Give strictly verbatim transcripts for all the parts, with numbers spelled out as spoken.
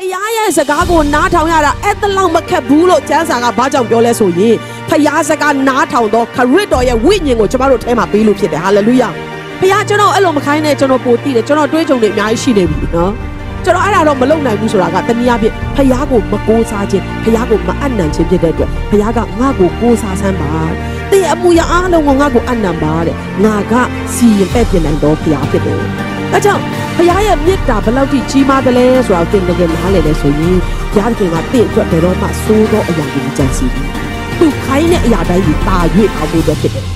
ယားရဲ့စကားကိုနားထောင်ရတာအဲ့တလောက်မခက်ဘူးလို့ကျမ်းစာကဘာကြောင့်ပြောလဲဆိုရင်ဖယားစကားနားထောင်တော့ခရစ်တော်ရဲ့ဝိညာဉ်ကိုကျမတို့ထဲမှာပေးလို့ဖြစ်တယ်ဟာလေလုယာဖယားကျွန်တော်အဲ့လိုမခိုင်းနဲ့ကျွန်တော်ပိုတည်တယ်ကျွန်တော်တွေးကြုံနေအများကြီးရှိနေပြီနော်ကျွန်တော်အဲ့ဒါတော့မလုပ်နိုင်ဘူးဆိုတာကတနည်းအားဖြင့်ဖယားကိုမကိုးစားခြင်းဖယားကိုမအနံ့ခြင်းဖြစ်တဲ့အတွက်ဖယားကငါ့ကိုကိုးစားဆန်းပါတဲ့တဲ့အမှုရအားလုံးကိုငါ့ကိုအနံ့ပါတဲ့ငါကစီရင်ပဲ့ပြင်နိုင်တော့ဖယားဖြစ်တယ်ဒါကြောင့်ဖယားရဲ့မေတ္တာဘယ်လောက်ထိကြီးမားတယ်လဲဆိုတာကိုသင်တကယ်နားလည်လဲဆိုရင်ဘုရားခင်ကတင့်အတွက်ဘယ်တော့မှစိုးသောအရာကိုကြံစည်ဘူးသူခိုင်းတဲ့အရာတိုင်းကိုတာ၍အောင်ဖို့တော့ဖြစ်တယ်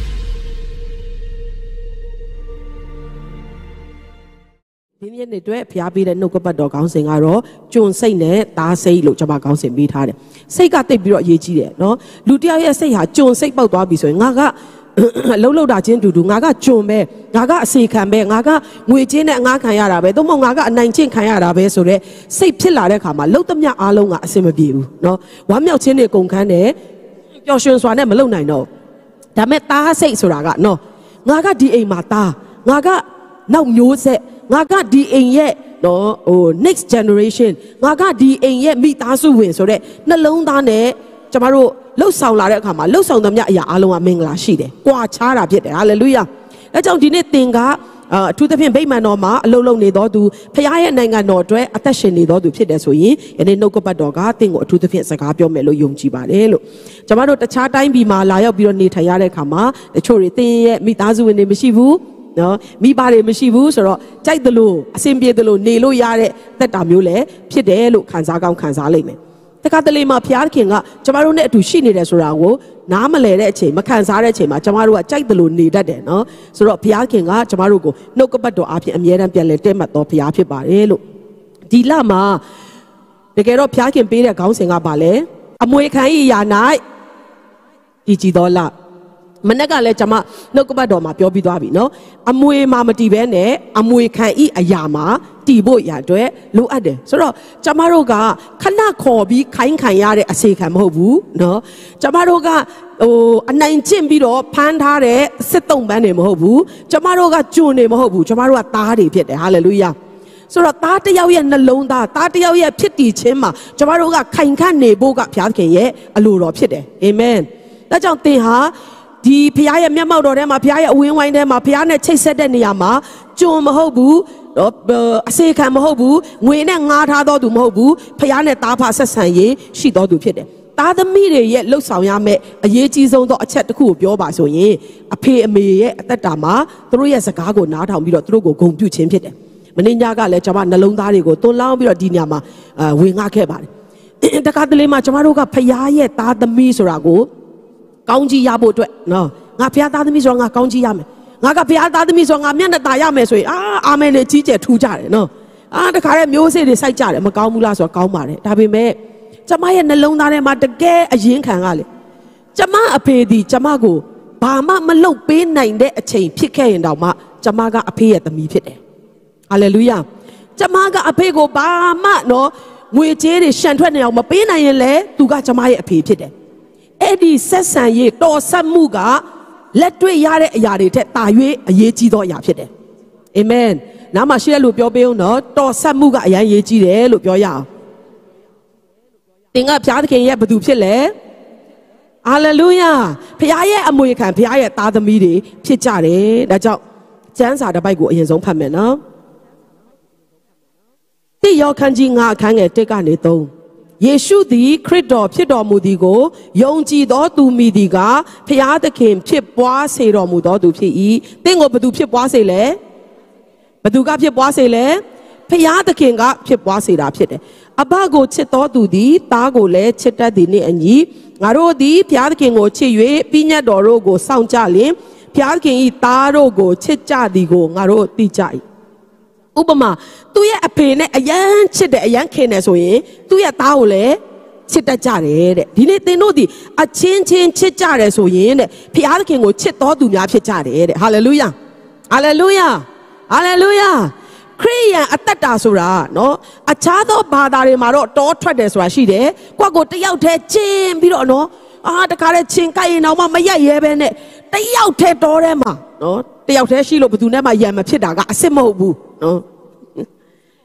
ဒီနေ့နေ့အတွက်ဖျားပေးတဲ့နှုတ်ကပတ်တော်ခေါင်းစဉ်ကတော့ကျွန်စိတ်နဲ့သားစိတ်လို့ကျွန်မခေါင်းစဉ်ပေးထားတယ်စိတ်ကတိတ်ပြီးတော့အရေးကြီးတယ်နော်လူတယောက်ရဲ့စိတ်ဟာကျွန်စိတ်ပေါက်သွားပြီဆိုရင်ငါကလှုပ်လှုပ်တာချင်းတူတူငါကကျွန်ပဲငါကအစီခံပဲငါကငွေချင်းနဲ့ငါခံရတာပဲသို့မဟုတ်ငါကအနိုင်ချင်းခံရတာပဲဆိုတော့စိတ်ဖြစ်လာတဲ့အခါမှာလှုပ်သမျှအားလုံးကအဆင်မပြေဘူးနော်ဝမ်းမြောက်ခြင်းတွေကုန်ခန်းတယ်ပျော်ရွှင်စွာနဲ့မလုပ်နိုင်တော့ဒါမဲ့သားစိတ်ဆိုတာကနော်ငါကဒီအိမ်မှာသားငါကနောက်မျိုးဆက်ငါကဒီအိမ်ရဲ့နော်ဟို next generation ငါကဒီအိမ်ရဲ့မိသားစုဝင်ဆိုတဲ့နှလုံးသားနဲ့ကျမတို့လှုပ်ဆောင်လာတဲ့အခါမှာလှုပ်ဆောင်သမျှအရာအလုံးကမင်္ဂလာရှိတယ်။ကြွာချတာဖြစ်တယ်။ဟာလေလုယာ။အဲကြောင့်ဒီနေ့သင်ကအထူးသဖြင့်ဗိမာန်တော်မှာအလုံးလုံးနေတော်သူဖခင်ရဲ့နိုင်ငံတော်အတွက်အသက်ရှင်နေတော်သူဖြစ်တယ်ဆိုရင်ယနေ့နှုတ်ကပတ်တော်ကသင်ကိုအထူးသဖြင့်စကားပြောမယ်လို့ယုံကြည်ပါတယ်လို့ကျမတို့တခြားတိုင်းပြည်မှာလာရောက်ပြီးတော့နေထိုင်ရတဲ့အခါမှာတချို့တွေသင်ရဲ့မိသားစုဝင်တွေမရှိဘူးနော်မိဘတွေမရှိဘူးဆိုတော့ကြိုက်တယ်လို့အဆင်ပြေတယ်လို့နေလို့ရတဲ့သက်တာမျိုးလည်းဖြစ်တယ်လို့ခံစားကောင်းခံစားလိမ့်မယ်တခါတလေမှာဘုရားခင်ကကျမတို့နဲ့အတူရှိနေတယ်ဆိုတာကိုနားမလည်တဲ့အချိန်မခံစားတဲ့အချိန်မှာကျမတို့ကကြိုက်တယ်လို့နေတတ်တယ်နော်ဆိုတော့ဘုရားခင်ကကျမတို့ကိုနှုတ်ကပတ်တော်အပြင်အမြဲတမ်းပြန်လည်တည့်မတ်တော်ဘုရားဖြစ်ပါတယ်လို့ဒီလမှာတကယ်တော့ဘုရားခင်ပေးတဲ့ခေါင်းစဉ်ကပါလေအမွေခံ၏ယာ၌တည်ကြည်တော်လမနေ့ကလည်းကျွန်မနှုတ်ကပတ်တော်မှာပြောပြီးသွားပြီနော်အမွေမှာမတည်ဘဲနဲ့အမွေခံဤအရာမှာတည်ဖို့ရအတွက်လိုအပ်တယ်ဆိုတော့ကျွန်မတို့ကခဏခေါ်ပြီးခိုင်းခံရတဲ့အစီခံမဟုတ်ဘူးနော်ကျွန်မတို့ကဟိုအနိုင်ကျင့်ပြီးတော့ဖမ်းထားတဲ့စစ်တုံးပန်းတွေမဟုတ်ဘူးကျွန်မတို့ကကျွန်းတွေမဟုတ်ဘူးကျွန်မတို့ကသားတွေဖြစ်တယ်ဟာလေလုယာဆိုတော့သားတယောက်ရဲ့နှလုံးသားသားတယောက်ရဲ့ဖြစ်တည်ခြင်းမှာကျွန်မတို့ကခိုင်ခန့်နေဖို့ကဘုရားခင်ရဲ့အလိုတော်ဖြစ်တယ်အာမင်ဒါကြောင့်သင်ဟာဒီဖခင်ရဲ့မျက်မှောက်တော်ထဲမှာဖခင်ရဲ့အဝင်းဝိုင်းထဲမှာဖခင်နဲ့ချိတ်ဆက်တဲ့နေရာမှာကြုံမဟုတ်ဘူးအစေခံမဟုတ်ဘူးငွေနဲ့ငားထားတော်သူမဟုတ်ဘူးဖခင်နဲ့တားဖာဆက်ဆံရေးရှိတော်သူဖြစ်တယ်သားသမီးတွေရဲ့လှုပ်ဆောင်ရမယ့်အရေးကြီးဆုံးသောအချက်တစ်ခုကိုပြောပါဆိုရင်အဖေအမေရဲ့အသက်တာမှာသူတို့ရဲ့စကားကိုနားထောင်ပြီးတော့သူတို့ကိုဂုဏ်ပြုခြင်းဖြစ်တယ်မင်းညကလည်းကျွန်မနှလုံးသားတွေကိုသွန်လောင်းပြီးတော့ဒီနေရာမှာဝင်ငှခဲ့ပါတယ်တခါတလေမှာကျွန်မတို့ကဖခင်ရဲ့သားသမီးဆိုတာကိုကောင်းကြီးရဖို့အတွက်နော်ငါဖခင်သားသမီးဆိုတော့ငါကောင်းကြီးရမယ်ငါကဖခင်သားသမီးဆိုတော့ငါမျက်နှာตาရမယ်ဆိုရင်အာအာမင်နဲ့ကြီးကျယ်ထူးကြတယ်နော်အာတခါတဲ့မျိုးစေ့တွေစိုက်ကြတယ်မကောင်းဘူးလားဆိုတော့ကောင်းပါတယ်ဒါပေမဲ့ကျမရဲ့နှလုံးသားထဲမှာတကယ်အရင်ခံကလေကျမအဖေဒီကျမကိုဘာမှမလုပ်ပေးနိုင်တဲ့အချိန်ဖြစ်ခဲ့ရင်တောင်မှကျမကအဖေရဲ့သမီးဖြစ်တယ်ဟာလေလုယာကျမကအဖေကိုဘာမှနော်ငွေကြေးတွေရှန်ထွက်နေအောင်မပေးနိုင်ရင်လေသူကကျမရဲ့အဖေဖြစ်တယ်အဲ့ဒီဆက်ဆံရေးတော်ဆက်မှုကလက်တွေ့ရတဲ့အရာတွေထက်တာ၍အရေးကြီးသောအရာဖြစ်တယ်အာမင်နားမှာရှိတဲ့လူပြောပေးအောင်နော်တော်ဆက်မှုကအရင်ရေးကြီးတယ်လို့ပြောရအောင်သင်ကဘုရားသခင်ရဲ့ဘသူဖြစ်လဲဟာလေလုယာဘုရားရဲ့အမွေခံဘုရားရဲ့သားသမီးတွေဖြစ်ကြတယ်ဒါကြောင့်ကျမ်းစာတစ်ပိုက်ကိုအရင်ဆုံးဖတ်မယ်နော်တိယောခန်းကြီးငါအခန်းငယ်တစ်ကနေသုံးယေရှုသည်ခရစ်တော်ဖြစ်တော်မူသည်ကိုယုံကြည်သောသူမိသည်ကဖျားသခင်ဖြစ်ပွားစေတော်မူသောသူဖြစ်၏သင်ကိုဘသူဖြစ်ပွားစေလဲဘသူကဖြစ်ပွားစေလဲဖျားသခင်ကဖြစ်ပွားစေတာဖြစ်တယ်အဘကိုချစ်တော်သူသည်သားကိုလည်းချစ်တတ်သည်နှင့်အညီငါတို့သည်ဖျားသခင်ကိုချစ်၍ပညတ်တော်တို့ကိုစောင့်ကြလျင်ဖျားသခင်၏သားတို့ကိုချစ်ကြသည်ကိုငါတို့သိကြ၏ဥပမာသူ့ရဲ့အဖေနဲ့အယမ်းချစ်တယ်အယမ်းခင်တယ်ဆိုရင်သူ့ရဲ့သားကိုလည်းချစ်တတ်ကြတယ်တဲ့ဒီနေ့သင်တို့ဒီအချင်းချင်းချစ်ကြတယ်ဆိုရင်တဲ့ဖျားသခင်ကိုချစ်တော်သူများဖြစ်ကြတယ်တဲ့ဟာလေလုယာဟာလေလုယာဟာလေလုယာခရိယန်အသက်တာဆိုတာနော်အခြားသောဘာသာတွေမှာတော့တောထွက်တယ်ဆိုတာရှိတယ်ကိုယ့်ကိုတယောက်တည်းချင်းပြီးတော့နော်အာတခါတည်းချင်းကိုက်ရင်တော့မှမရက်ရဲပဲနဲ့တယောက်တည်းတောထဲမှာနော်တယောက်တည်းရှိလို့ဘယ်သူနဲ့မှရံမဖြစ်တာကအစ်စ်မဟုတ်ဘူးနော်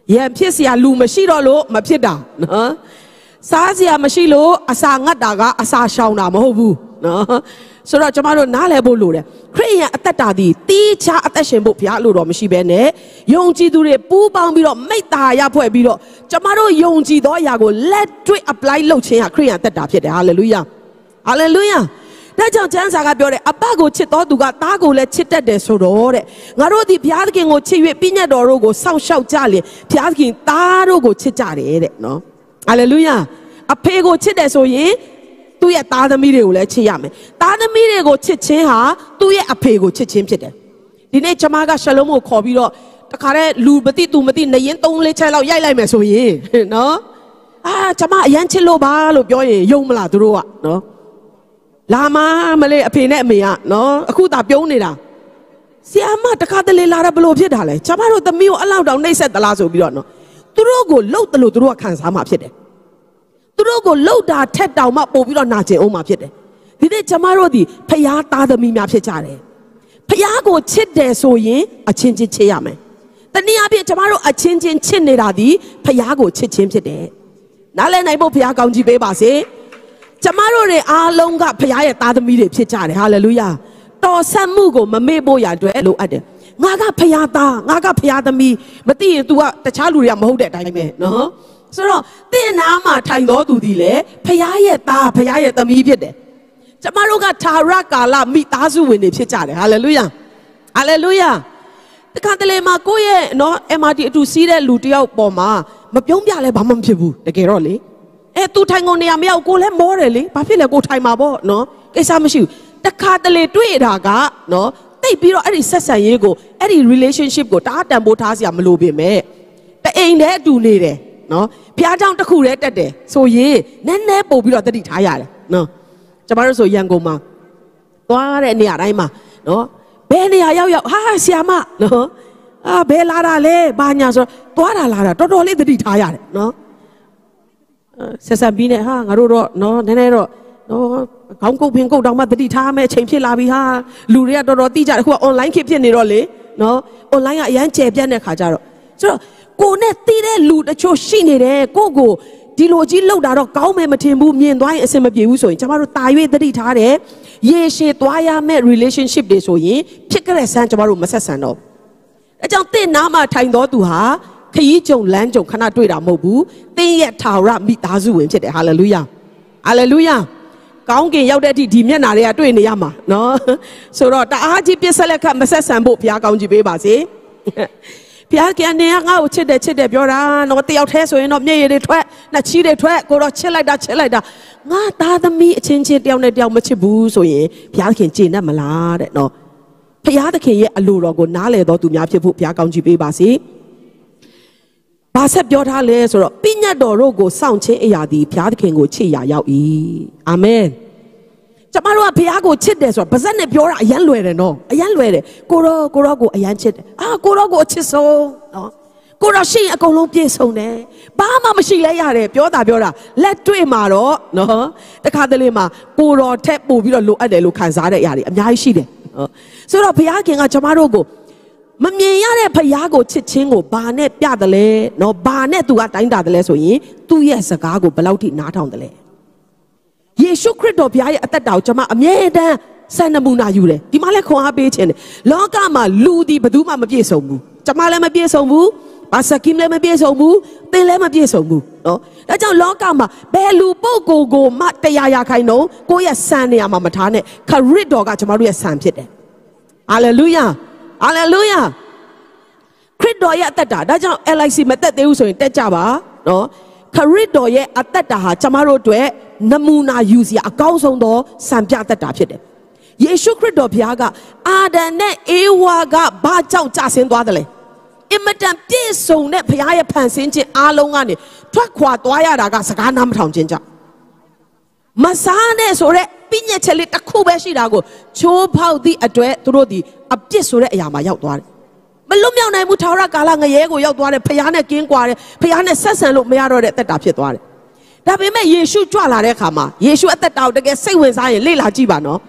ရံဖြစ်เสียလူမရှိတော့လို့မဖြစ်တာနော်စားเสียမရှိလို့အစာငတ်တာကအစာရှောင်တာမဟုတ်ဘူးနော်ဆိုတော့ကျမတို့နားလည်ဖို့လိုတယ်ခရစ်ယာန်အသက်တာဒီတီးခြားအသက်ရှင်ဖို့ဘုရားလိုတော့မရှိဘဲနဲ့ယုံကြည်သူတွေပူးပေါင်းပြီးတော့မိတ္တာရဖွဲ့ပြီးတော့ကျမတို့ယုံကြည်သောအရာကိုလက်တွေ့ apply လုပ်ခြင်းဟာခရစ်ယာန်အသက်တာဖြစ်တယ်ဟာလေလုယာဟာလေလုယာဒါကြောင့်ကျမ်းစာကပြောတယ်အပကိုချစ်တော်သူကသားကိုလည်းချစ်တတ်တယ်ဆိုတော့တဲ့ငါတို့ဒီဘုရားသခင်ကိုချစ်၍ပြည့်ညတ်တော်တို့ကိုစောင့်ရှောက်ကြလေဘုရားသခင်သားတို့ကိုချစ်ကြတယ်တဲ့နော်ဟာလေလုယာအဖေကိုချစ်တယ်ဆိုရင်သူ့ရဲ့သားသမီးတွေကိုလည်းချစ်ရမယ်သားသမီးတွေကိုချစ်ခြင်းဟာသူ့ရဲ့အဖေကိုချစ်ခြင်းဖြစ်တယ်ဒီနေ့ကျွန်မကရှလုံးကိုခေါ်ပြီးတော့တခါတည်းလူမသိသူမသိနေရင်သုံးလေးချက်လောက်ရိုက်လိုက်မယ်ဆိုရင်နော်အာကျွန်မအရန်ချစ်လို့ပါလို့ပြောရင်ယုံမလားသူတို့ကနော်လာမမလေးအဖေနဲ့အမေကနော်အခုသာပြုံးနေတာဆီယမတခါတလေလာတယ်ဘလို့ဖြစ်တာလဲကျွန်မတို့သမီးကိုအလောက်တောင်နှိပ်စက်သလားဆိုပြီးတော့နော်သူတို့ကိုလှုပ်တယ်လို့သူတို့ကခံစားမှဖြစ်တယ်သူတို့ကိုလှုပ်တာထက်တောင်မှပို့ပြီးတော့နာကျင်အောင်မှဖြစ်တယ်ဒီနေ့ကျွန်မတို့ဒီဖျားသားသမီးများဖြစ်ကြတယ်ဖျားကိုချစ်တယ်ဆိုရင်အချင်းချင်းချစ်ရမယ်တနည်းအားဖြင့်ကျွန်မတို့အချင်းချင်းချစ်နေတာဒီဖျားကိုချစ်ချင်းဖြစ်တယ်နားလည်နိုင်ဖို့ဖျားကောင်းကြီးပေးပါစေကျမတို့တွေအားလုံးကဖခင်ရဲ့သားသမီးတွေဖြစ်ကြတယ်ဟာလေလုယာတော်ဆက်မှုကိုမမေ့ဖို့ရအတွက်လိုအပ်တယ်ငါကဖခင်သားငါကဖခင်သမီးမသိရင် तू ကတခြားလူတွေကမဟုတ်တဲ့အတိုင်းပဲနော်ဆိုတော့တင်းနာမှာထိုင်တော်သူဒီလေဖခင်ရဲ့သားဖခင်ရဲ့သမီးဖြစ်တယ်ကျမတို့ကသာရကာလမိသားစုဝင်တွေဖြစ်ကြတယ်ဟာလေလုယာဟာလေလုယာတခါတလေမှာကိုယ့်ရဲ့နော် M R T အတူစီးတဲ့လူတယောက်ပေါ်မှာမပြုံးပြလဲဘာမှမဖြစ်ဘူးတကယ်တော့လေအဲသူထိုင်ကုန်နေရမရောက်ကိုလည်းမောတယ်လေဘာဖြစ်လဲကိုထိုင်မှာပေါ့နော်ကိစ္စမရှိဘူးတခါတလေတွေ့တာကနော်တိတ်ပြီးတော့အဲ့ဒီဆက်ဆံရေးကိုအဲ့ဒီ relationship ကိုတားတန်ဖိုးထားစရာမလိုပေမဲ့တအိမ်တည်းအတူနေတယ်နော်ဘုရားကြောင့်တစ်ခုတည်းတက်တယ်ဆိုရင်နည်းနည်းပို့ပြီးတော့တတိထားရတယ်နော်ကျမတို့ဆိုရန်ကုန်မှာသွားတဲ့နေရာတိုင်းမှာနော်ဘယ်နေရာရောက်ရောက်ဟာဆီယာမနော်အာဘယ်လာတာလဲဘာညာဆိုတော့သွားတာလာတာတော်တော်လေးတတိထားရတယ်နော်ဆက်ဆက်ပြီးနေဟာငါတို့တော့နော်နည်းနည်းတော့နော်ခေါင်းကုတ်ဖင်ကုတ်တောင်မှတတိထားမယ်အချိန်ဖြစ်လာပြီဟာလူတွေကတော်တော်သိကြတယ်အခုက online ခေတ်ဖြစ်နေတော့လေနော် online ကအရန်ကျယ်ပြန့်တဲ့ခါကျတော့ဆိုတော့ကိုနဲ့သိတဲ့လူတချို့ရှိနေတယ်ကိုကိုဒီလိုကြီးလောက်တာတော့ကောင်းမယ်မထင်ဘူးမြင်သွားရင်အဆင်မပြေဘူးဆိုရင်ကျမတို့တာ၍တတိထားတယ်ရေရှည်သွားရမယ့် relationship တွေဆိုရင်ဖြစ်ကြတဲ့ဆန်းကျမတို့မဆက်ဆံတော့အဲကြောင့်တင့်နားမှာထိုင်တော်သူဟာခရီးကြုံလမ်းကြုံခဏတွေ့တာမဟုတ်ဘူးတင်းရဲ့ထာဝရမိသားစုဝင်ဖြစ်တယ်ဟာလေလုယာဟာလေလုယာကောင်းကင်ရောက်တဲ့အထိဒီမျက်နာတွေကတွေ့နေရမှာနော်ဆိုတော့တအားကြီးပြစ်ဆက်လက်ခတ်မဆက်ဆံဖို့ဘုရားကောင်းကြီးပေးပါစေဘုရားကနေကငါ့ကိုချစ်တယ်ချစ်တယ်ပြောတာတော့တယောက်တည်းဆိုရင်တော့မျက်ရည်တွေထွက်နှာချီးတွေထွက်ကိုတော့ချစ်လိုက်တာချစ်လိုက်တာငါသားသမီးအချင်းချင်းတယောက်နဲ့တယောက်မချစ်ဘူးဆိုရင်ဘုရားခင်ကျေနပ်မလားတဲ့နော်ဘုရားသခင်ရဲ့အလိုတော်ကိုနားလည်တော်သူများဖြစ်ဖို့ဘုရားကောင်းကြီးပေးပါစေဘာဆက်ပြောထားလဲဆိုတော့ပြည့်ညတ်တော်တို့ကိုစောင့်ခြင်းအရာဒီဘုရားသခင်ကိုချစ်ရာရောက်၏အာမင်ကျမတို့ကဘုရားကိုချစ်တယ်ဆိုတော့ပါဇက်နဲ့ပြောတာအယမ်းလွယ်တယ်နော်အယမ်းလွယ်တယ်ကိုရောကိုရောကိုအယမ်းချစ်တယ်အာကိုရောကိုအချစ်ဆုံးနော်ကိုရောရှိရင်အကုန်လုံးပြည့်စုံတယ်ဘာမှမရှိလဲရတယ်ပြောတာပြောတာလက်တွေ့မှာတော့နော်တခါတလေမှာကိုရောထက်ပို့ပြီးတော့လိုအပ်တယ်လို့ခံစားတဲ့အရာတွေအများကြီးရှိတယ်နော်ဆိုတော့ဘုရားခင်ကကျမတို့ကိုမမြင်ရတဲ့ဖယားကိုချစ်ချင်းကိုဘာနဲ့ပြတယ်လဲနော်ဘာနဲ့သူကတိုင်းတာတယ်လဲဆိုရင်သူ့ရဲ့စကားကိုဘယ်လောက်ထိနားထောင်တယ်လဲယေရှုခရစ်တော်ဘုရားရဲ့အသက်တာကိုကျွန်မအမြဲတမ်းစံနမူနာယူတယ်ဒီမှာလည်းခွန်အားပေးခြင်းတယ်လောကမှာလူဒီဘယ်သူမှမပြည့်စုံဘူးကျွန်မလည်းမပြည့်စုံဘူးဘာစကင်လည်းမပြည့်စုံဘူးသင်လည်းမပြည့်စုံဘူးနော်ဒါကြောင့်လောကမှာဘယ်လူပုဂ္ဂိုလ်ကိုမှတရားရခိုင်တော့ကိုယ့်ရဲ့စံနေရာမှာမထားနဲ့ခရစ်တော်ကကျွန်တော်တို့ရဲ့စံဖြစ်တယ်ဟာလေလုယာဟာလေလုယာခရစ်တော်ရဲ့အသက်တာဒါကြောင့် L I C မသက်သေးဘူးဆိုရင်တက်ကြပါနော်ခရစ်တော်ရဲ့အသက်တာဟာကျမတို့အတွက်နမူနာယူစရာအကောင်းဆုံးသောစံပြသက်တာဖြစ်တယ်ယေရှုခရစ်တော်ဘုရားကအာဒံနဲ့အေဝါကဘာကြောင့်ကြဆင်းသွားတယ်လဲအင်မတန်ပြည့်စုံတဲ့ဘုရားရဲ့ဖန်ဆင်းခြင်းအားလုံးကနေထွက်ခွာသွားရတာကစကားနားမထောင်ခြင်းကြောင့်မစားနဲ့ဆိုရက်ပြည့်ညက်ချက်လေးတစ်ခုပဲရှိတာကိုချိုးဖောက်သည့်အတွက်သူတို့ဒီအပြစ်ဆိုတဲ့အရာမှာရောက်သွားတယ်မလွတ်မြောက်နိုင်ဘူးထာဝရကာလငရဲကိုရောက်သွားတယ်ဖခင်နဲ့ကင်းကွာတယ်ဖခင်နဲ့ဆက်ဆံလို့မရတော့တဲ့အသက်တာဖြစ်သွားတယ်ဒါပေမဲ့ယေရှုကြွလာတဲ့အခါမှာယေရှုအသက်တာကိုတကယ်စိတ်ဝင်စားရင်လေ့လာကြည့်ပါနော်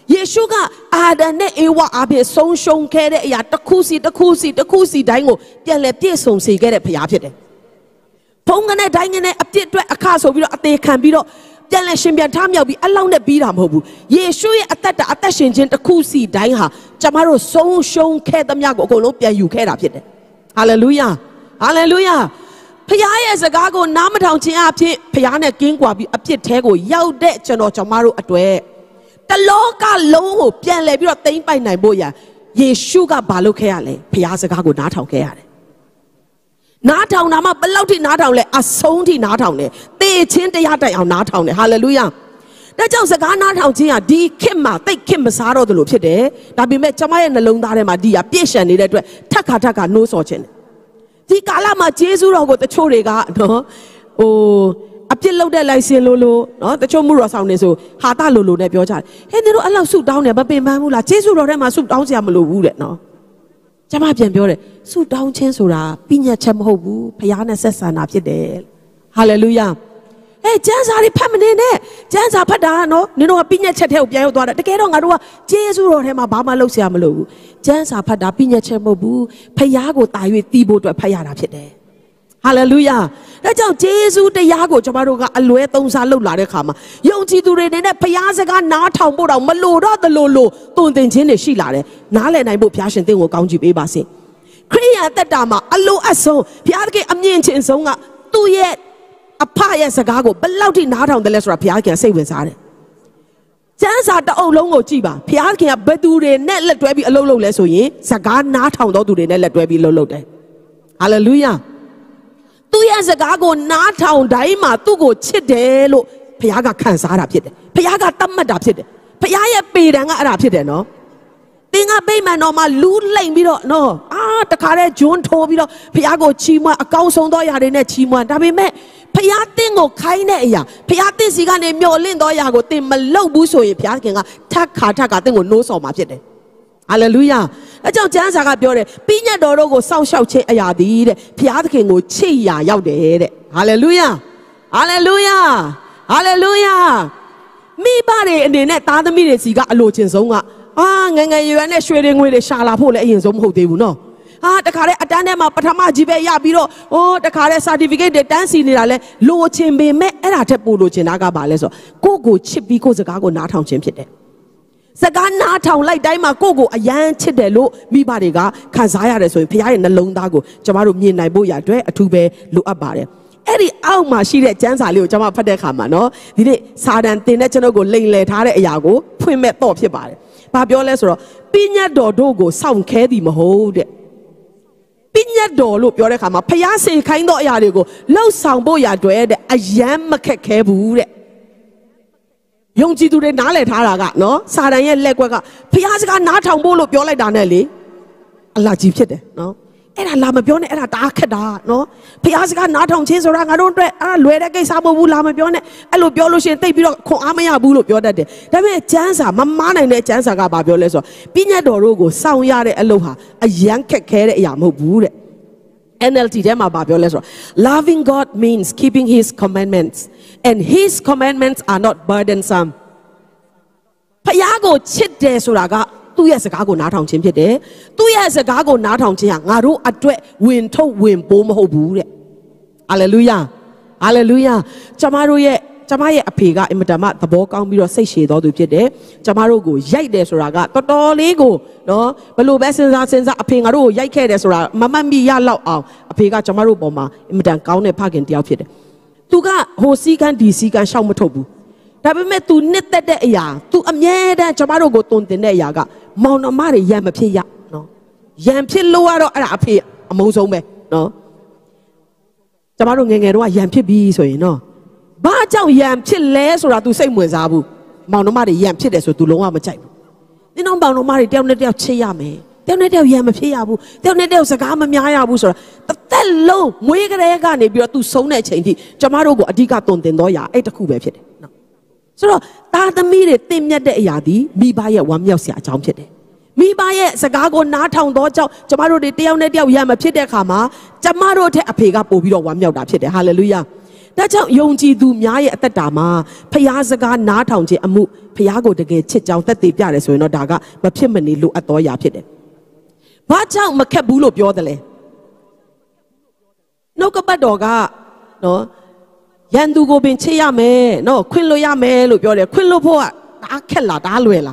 เยซูก็อาดันเนเอวาอาเบสงชงแค่ได้ยาตะคูสีตะคูสีตะคูสีได้งูเปลี่ยนเลยเปลี่ยนส่งสีแค่ได้พยาผิดเลยพงกันได้ได้เงี้ยอัปเดตด้วยอาคาโซบิโรอัตเตคันบิโรเปลี่ยนเลยชิมเบียนทามยาวบีอัลลอฮ์เนี่ยบีรามหูบุเยซูရဲ့အသက်တာအသက်ရှင်ခြင်းတစ်ခုစီတိုင်းဟာကျမတို့ဆုံးရှုံးခဲ့သမျှကိုအကုန်လုံးပြန်ယူခဲ့တာဖြစ်တယ်ဟာလေလုယာဟာလေလုယာဖခင်ရဲ့စကားကိုနားမထောင်ခြင်းအဖြစ်ဖခင်နဲ့ကင်းကွာပြီးအပြစ်ထဲကိုရောက်တဲ့ကျွန်တော်ကျမတို့အတွက်တလောကလုံးကိုပြန်လဲပြီးတော့သိမ့်ပိုက်နိုင်ဖို့ရယေရှုကဘာလုပ်ခဲ့ရလဲဖခင်စကားကိုနားထောင်ခဲ့ရတယ်နားထောင်တာမှဘယ်လောက်ထိနားထောင်လဲအဆုံးထိနားထောင်တယ်သေချင်းတရားတိုင်အောင်နားထောင်တယ်ဟာလေလုယာဒါကြောင့်စကားနားထောင်ခြင်းဟာဒီခေတ်မှာတိတ်ခေတ်မစားတော့တယ်လို့ဖြစ်တယ်ဒါပေမဲ့ကျမရဲ့နှလုံးသားထဲမှာဒီဟာပြည့်ရှံနေတဲ့အတွက်ထက်ခါထက်ခါနှိုးဆော်ခြင်းဒီကာလမှာဂျေဇုတော်ကိုတချို့တွေကနော်ဟိုအပြစ်လုပ်တဲ့လိုက်စင်လို့လို့နော်တချို့မှုတော်ဆောင်နေဆိုဟာတလို့လို့နဲ့ပြောကြတယ်ဟဲ့တို့အဲ့လောက်ဆုတောင်းတယ်မပင်ပန်းဘူးလားဂျေဇုတော်ထဲမှာဆုတောင်းစရာမလိုဘူးတဲ့နော်ကျမပြန်ပြောတယ်ဆုတောင်းခြင်းဆိုတာပြညတ်ချက်မဟုတ်ဘူးဖခင်နဲ့ဆက်ဆံတာဖြစ်တယ်ဟာလေလုယာအဲကျမ်းစာတွေဖတ်မနေနဲ့ကျမ်းစာဖတ်တာနော်နင်တို့ကပြညတ်ချက်ထဲကိုပြန်ရောက်သွားတာတကယ်တော့ငါတို့ကဂျေဇုတော်ထဲမှာဘာမှလုပ်စရာမလိုဘူးကျမ်းစာဖတ်တာပြညတ်ချက်မဟုတ်ဘူးဖခင်ကိုတာ၍တီးဖို့အတွက်ဖတ်ရတာဖြစ်တယ်ဟာလေလုယာဒါကြောင့်ဂျေဇုတရားကိုကျွန်တော်တို့ကအလွဲသုံးစားလုပ်လာတဲ့ခါမှာယုံကြည်သူတွေနဲ့ဖခင်စကားနားထောင်ဖို့တော့မလိုတော့တလို့လို့တုန်တင်ခြင်းတွေရှိလာတယ်နားလည်နိုင်ဖို့ဘုရားရှင်သင်ကိုကောင်းချီးပေးပါစေခရိယာတက်တာမှာအလိုအဆုံးဘုရားသခင်အမြင့်ချင်းဆုံးကသူ့ရဲ့အဖရဲ့စကားကိုဘယ်လောက်ထိနားထောင်တယ်လဲဆိုတာဘုရားခင်စိတ်ဝင်စားတယ်ကျမ်းစာတအုပ်လုံးကိုကြည့်ပါဘုရားခင်ကဘယ်သူတွေနဲ့လက်တွဲပြီးအလုပ်လုပ်လဲဆိုရင်စကားနားထောင်တော်သူတွေနဲ့လက်တွဲပြီးအလုပ်လုပ်တယ်ဟာလေလုယာသူရဲ့စကားကိုနားထောင်တိုင်းမှာသူ့ကိုချစ်တယ်လို့ဘုရားကခံစားတာဖြစ်တယ်ဘုရားကတတ်မှတ်တာဖြစ်တယ်ဘုရားရဲ့ပေတံကအဲ့ဒါဖြစ်တယ်နော်သင်ကဗိမာန်တော်မှာလူးလိမ့်ပြီးတော့နော်အာတခါတည်းဂျွန်းထိုးပြီးတော့ဘုရားကိုချီးမွမ်းအကောင်းဆုံးသောຢာတွေနဲ့ချီးမွမ်းဒါပေမဲ့ဖျားတင်းကိုခိုင်းတဲ့အရာဖျားတင်းစီကနေမျောလင့်သောအရာကိုတင်မလုပ်ဘူးဆိုရင်ဘုရားခင်ကထက်ခါထက်ကတင်းကိုနိုးဆော်မှာဖြစ်တယ်ဟာလေလုယာအဲကြောင့်ကျမ်းစာကပြောတယ်ပညတ်တော်တို့ကိုစောင့်ရှောက်ခြင်းအရာသည်တဲ့ဘုရားသခင်ကိုချစ်ရာရောက်တယ်တဲ့ဟာလေလုယာဟာလေလုယာဟာလေလုယာမိဘတွေအနေနဲ့သားသမီးတွေစီကအလိုချင်ဆုံးကအာငငယ်ရွယ်နဲ့ရွှေတွေငွေတွေရှာလာဖို့လည်းအရင်ဆုံးမဟုတ်သေးဘူးနော်ဟာတခါတည်းအတန်းထဲမှာပထမကြီးပဲရပြီးတော့ဟိုတခါတည်း certificate တွေတန်းစီနေတာလဲလိုချင်ပေမဲ့အဲ့ဒါထက်ပိုလိုချင်တာကပါလဲဆိုကိုကိုချစ်ပြီးကိုစကားကိုနားထောင်ခြင်းဖြစ်တယ်စကားနားထောင်လိုက်တိုင်းမှာကိုကိုအယမ်းချစ်တယ်လို့မိဘတွေကခံစားရတယ်ဆိုရင်ဘုရားရဲ့နှလုံးသားကိုကျမတို့မြင်နိုင်ဖို့ရအတွက်အထူးပဲလိုအပ်ပါတယ်အဲ့ဒီအောက်မှာရှိတဲ့ကျမ်းစာလေးကိုကျွန်မဖတ်တဲ့အခါမှာနော်ဒီနေ့စာတန်တင်တဲ့ကျွန်တော်ကိုလိမ်လည်ထားတဲ့အရာကိုဖွင့်မဲ့တော့ဖြစ်ပါတယ်။ဘာပြောလဲဆိုတော့ပညတ်တော်တို့ကိုစောင့်ခဲသည်မဟုတ်တဲ့ပညတ်တော်လို့ပြောတဲ့အခါမှာဖျားစေခိုင်းသောအရာတွေကိုလှုပ်ဆောင်ဖို့ရတွေ့တဲ့အယမ်းမခက်ခဲဘူးတဲ့။ယုံကြည်သူတွေနားလည်ထားတာကနော်စာတန်ရဲ့လက်ကွက်ကဖျားစကားနားထောင်ဖို့လို့ပြောလိုက်တာနဲ့လေအလာကြီးဖြစ်တယ်နော်အဲ့ဒါလာမပြောနဲ့အဲ့ဒါတားခက်တာနော်ဖျားစကားနားထောင်ခြင်းဆိုတာငါတို့အတွက်အဲ့လွယ်တဲ့ကိစ္စမဟုတ်ဘူးလာမပြောနဲ့အဲ့လိုပြောလို့ရှိရင်တိတ်ပြီးတော့ခွန်အားမရဘူးလို့ပြောတတ်တယ်ဒါပေမဲ့ကျမ်းစာမမားနိုင်တဲ့ကျမ်းစာကဘာပြောလဲဆိုတော့ပညတ်တော်တို့ကိုစောင့်ရတဲ့အလုပ်ဟာအယမ်းခက်ခဲတဲ့အရာမဟုတ်ဘူးတဲ့ N L T ထဲမှာဘာပြောလဲဆိုတော့ loving God means keeping his commandments and his commandments are not burdensome ဖျားကိုချစ်တယ်ဆိုတာကသူ့ရဲ့စကားကိုနားထောင်ခြင်းဖြစ်တယ်။သူ့ရဲ့စကားကိုနားထောင်ခြင်းဟာငါတို့အတွက်ဝင်ထုတ်ဝင်ပိုးမဟုတ်ဘူးတဲ့။ဟာလေလုယာ။ဟာလေလုယာ။ကျမတို့ရဲ့ကျမရဲ့အဖေကအင်မတန်မှသဘောကောင်းပြီးတော့စိတ်ရှည်တော်သူဖြစ်တယ်။ကျမတို့ကိုရိုက်တယ်ဆိုတာကတော်တော်လေးကိုနော်ဘလို့ပဲစဉ်းစားစဉ်းစားအဖေငါတို့ကိုရိုက်ခဲ့တယ်ဆိုတာမမှတ်မိရလောက်အောင်အဖေကကျမတို့ပေါ်မှာအင်မတန်ကောင်းတဲ့ဖခင်တစ်ယောက်ဖြစ်တယ်။သူကဟိုစီကန်ဒီစီကန်ရှောက်မထုတ်ဘူး။ဒါပေမဲ့ तू နှစ်သက်တဲ့အရာ तू အမြဲတမ်းကျမတို့ကိုတုံတင်တဲ့အရာကမောင်နှမတွေရံမဖြစ်ရနော်ရံဖြစ်လို့ကတော့အဲ့ဒါအဖေအမုန်းဆုံးပဲနော်ကျမတို့ငယ်ငယ်တော့ရံဖြစ်ပြီဆိုရင်နော်ဘာကြောင့်ရံဖြစ်လဲဆိုတာ तू စိတ်ဝင်စားဘူးမောင်နှမတွေရံဖြစ်တယ်ဆို तू လုံးဝမကြိုက်ဘူးနင်တို့မောင်နှမတွေတယောက်နဲ့တယောက်ချစ်ရမယ်တယောက်နဲ့တယောက်ရံမဖြစ်ရဘူးတယောက်နဲ့တယောက်စကားမများရဘူးဆိုတာတစ်သက်လုံးမွေးကလေးကနေပြီးတော့ तू ဆုံးတဲ့အချိန်ထိကျမတို့ကိုအဓိကတုံတင်တော့ရအဲ့တခုပဲဖြစ်တယ်နော်ဆိုတော့သားသမီးတွေတင့်မြတ်တဲ့အရာဒီမိဘရဲ့ဝမ်းမြောက်စရာအကြောင်းဖြစ်တယ်မိဘရဲ့စကားကိုနားထောင်တော့ကြောင့်ကျမတို့တွေတယောက်နဲ့တယောက်ရံမဖြစ်တဲ့အခါမှာကျမတို့ထက်အဖေကပို့ပြီးတော့ဝမ်းမြောက်တာဖြစ်တယ်ဟာလေလုယာဒါကြောင့်ယုံကြည်သူများရဲ့အသက်တာမှာဖျားစကားနားထောင်ခြင်းအမှုဖျားကိုတကယ်ချစ်ကြောင်းသက်သေပြတယ်ဆိုရင်တော့ဒါကမဖြစ်မနေလိုအပ်သောအရာဖြစ်တယ်။ဘာကြောင့်မခက်ဘူးလို့ပြောတယ်လဲ။နှုတ်ကပတ်တော်ကနော်ရန်သူကိုပင်ချစ်ရမယ်နော်ခွင့်လွှတ်ရမယ်လို့ပြောတယ်ခွင့်လွှတ်ဖို့ကဒါခက်လားဒါလွယ်လား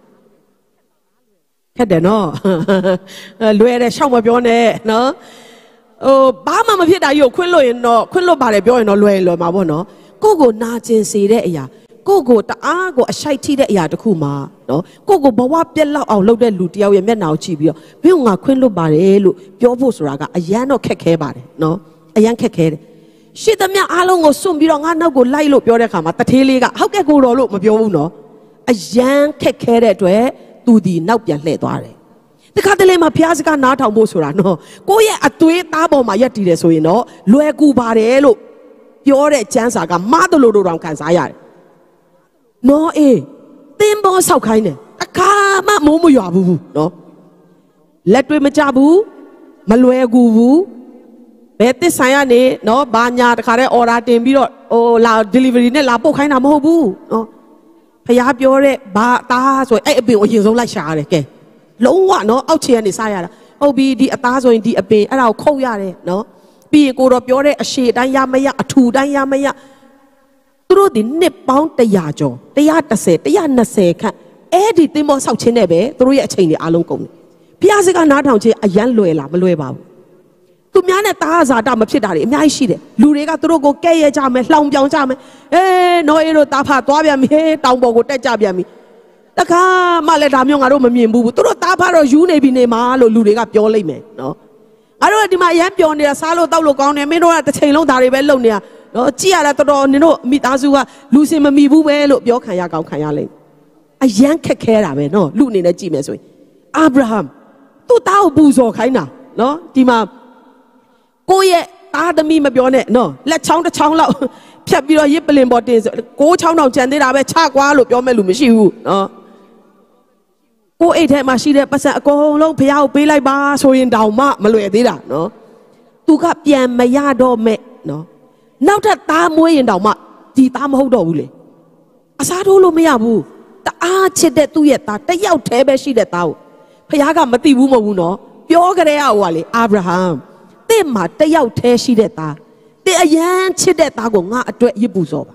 ခက်တယ်နော်လွယ်တယ်ရှောက်မပြောနဲ့နော်ဟိုဘာမှမဖြစ်တာကြီးကိုခွင့်လွှတ်ရင်တော့ခွင့်လွှတ်ပါတယ်ပြောရင်တော့လွယ်လွယ်မှာပေါ့နော်ကိုကိုနာကျင်စေတဲ့အရာကိုကိုတအားကိုအရှိုက်ထိတဲ့အရာတစ်ခုမှာနော်ကိုကိုဘဝပြက်လောက်အောင်လုပ်တဲ့လူတယောက်ရဲ့မျက်နှာကိုကြည့်ပြီးတော့မင်းကငါခွင့်လွှတ်ပါတယ်လို့ပြောဖို့ဆိုတာကအရန်တော့ခက်ခဲပါတယ်နော်အရန်ခက်ခဲတယ်ရှိသမျှအားလုံးကိုစွန့်ပြီးတော့ငါနောက်ကိုလိုက်လို့ပြောတဲ့အခါမှာတထေးလေးကဟုတ်ကဲ့ကိုတော်လို့မပြောဘူးနော်အရန်ခက်ခဲတဲ့အတွက်သူဒီနောက်ပြန်လှည့်သွားတယ်တခါတလေမှာဘုရားစကားနားထောင်ဖို့ဆိုတာနော်ကိုယ့်ရဲ့အသွေးသားပေါ်မှာရက်တည်တယ်ဆိုရင်တော့လွယ်ကူပါတယ်လို့ပြောတဲ့ကျမ်းစာကမားတလို့တို့တောင်ခံစားရတယ်နော်အေးသင်္ဘောဆောက်ခိုင်းတယ်အခါမှမိုးမရွာဘူးနော်လက်တွေမကြဘူးမလွယ်ကူဘူးဘယ်သစ္စာရနေနော်ဘာညာတခါတည်း order တင်ပြီးတော့ဟိုလာ delivery နဲ့လာပို့ခိုင်းတာမဟုတ်ဘူးနော်ဖះပြောတဲ့ဘာအသားဆိုရင်အဲ့အပင်ကိုအရင်ဆုံးလိုက်ရှာရတယ်ကဲလုံးဝနော်အောက်ခြေကနေစားရတာဟုတ်ပြီဒီအသားဆိုရင်ဒီအပင်အဲ့ဒါကိုခုတ်ရတယ်နော်ပြီးရင်ကိုတော့ပြောတဲ့အရှေ့တိုင်းရမရအထူတိုင်းရမရသူတို့ဒီနှစ်ပေါင်းတရာကျော်တရာတစ်ဆယ်တရာနှစ်ဆယ်ခန့်အဲ့ဒီသင်္ဘောဆောက်ခြင်းနဲ့ပဲသူတို့ရဲ့အချိန်တွေအားလုံးကုန်တယ်ဘုရားစကားနားထောင်ခြင်းအရန်လွယ်လားမလွယ်ပါဘူးသူများနဲ့တားဇာတာမဖြစ်တာတွေအများကြီးရှိတယ်လူတွေကသူတို့ကိုကဲ့ရဲ့ကြမယ်လှောင်ပြောင်ကြမယ်အေးနော်အေးတို့တာဖာသွားပြန်ပြီဟေးတောင်ပေါ်ကိုတက်ကြပြန်ပြီတခါမှလည်းဒါမျိုးငါတို့မမြင်ဘူးသူတို့တာဖာတော့ယူနေပြီနေမှာလို့လူတွေကပြောလိုက်မယ်နော်ငါတို့ကဒီမှာအရန်ပြောနေတာစားလို့တောက်လို့ကောင်းတယ်မင်းတို့ကတစ်ချိန်လုံးဒါတွေပဲလုပ်နေတာနော်ကြည့်ရတာတော်တော်နင်တို့မိသားစုကလူစင်မမီဘူးပဲလို့ပြောခံရကောင်းခံရလိမ့်အရန်ခက်ခဲတာပဲနော်လူအနေနဲ့ကြည့်မယ်ဆိုရင်အာဗြဟံသူ့သားကိုပူဇော်ခိုင်းတာနော်ဒီမှာကိုယ့်ရဲ့သားသမီးမပြောနဲ့နော်လက်ချောင်းတစ်ချောင်းလောက်ဖြတ်ပြီးတော့ရစ်ပလင်ပေါ်တင်ကိုးချောင်းတောင်ကျန်သေးတာပဲချကွာလို့ပြောမဲ့လူမရှိဘူးနော်ကိုအိတ်ထဲမှာရှိတဲ့ပတ်စံအကုန်လုံးဘုရားကိုပေးလိုက်ပါဆိုရင်တောင်မှမလွယ်သေးတာနော်သူကပြန်မရတော့မဲ့နော်နောက်ထပ်သားမွေးရင်တောင်မှဒီသားမဟုတ်တော့ဘူးလေအစားထိုးလို့မရဘူးတအားချစ်တဲ့သူ့ရဲ့သားတယောက်တည်းပဲရှိတဲ့သားကိုဘုရားကမသိဘူးမဟုတ်ဘူးနော်ပြောကြတဲ့ဟိုကလေအာဗြဟံတဲ့မှာတယောက်တည်းရှိတဲ့သားတဲ့အရန်ချစ်တဲ့သားကိုငါအတွက်ရစ်ပူစောပါ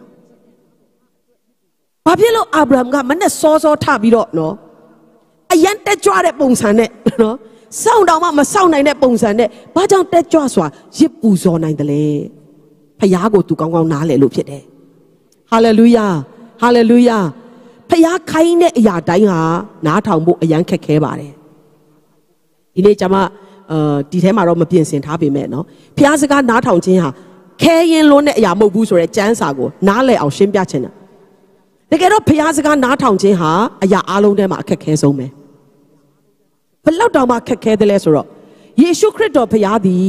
ဘာဖြစ်လို့အာဗြဟံကမနဲ့စောစောထပြီးတော့နော်အရန်တက်ကြွတဲ့ပုံစံနဲ့နော်စောင့်တောင်မှမစောင့်နိုင်တဲ့ပုံစံနဲ့ဘာကြောင့်တက်ကြွစွာရစ်ပူစောနိုင်တယ်လဲဖခင်ကိုသူကောင်းကောင်းနားလည်လို့ဖြစ်တယ်ဟာလေလုယာဟာလေလုယာဖခင်ခိုင်းတဲ့အရာတိုင်းဟာနားထောင်ဖို့အရန်ခက်ခဲပါတယ်ဒီနေ့ကျွန်မအဲဒီထဲမှာတော့မပြင်ဆင်ထားပေမဲ့နော်ဖျားစကားနားထောင်ခြင်းဟာခဲရင်လွန်းတဲ့အရာမဟုတ်ဘူးဆိုတဲ့ကျမ်းစာကိုနားလည်အောင်ရှင်းပြချင်တာတကယ်တော့ဖျားစကားနားထောင်ခြင်းဟာအရာအလုံးထဲမှာအခက်ခဲဆုံးပဲဘယ်လောက်တောင်မှခက်ခဲတယ်လဲဆိုတော့ယေရှုခရစ်တော်ဖျားသည်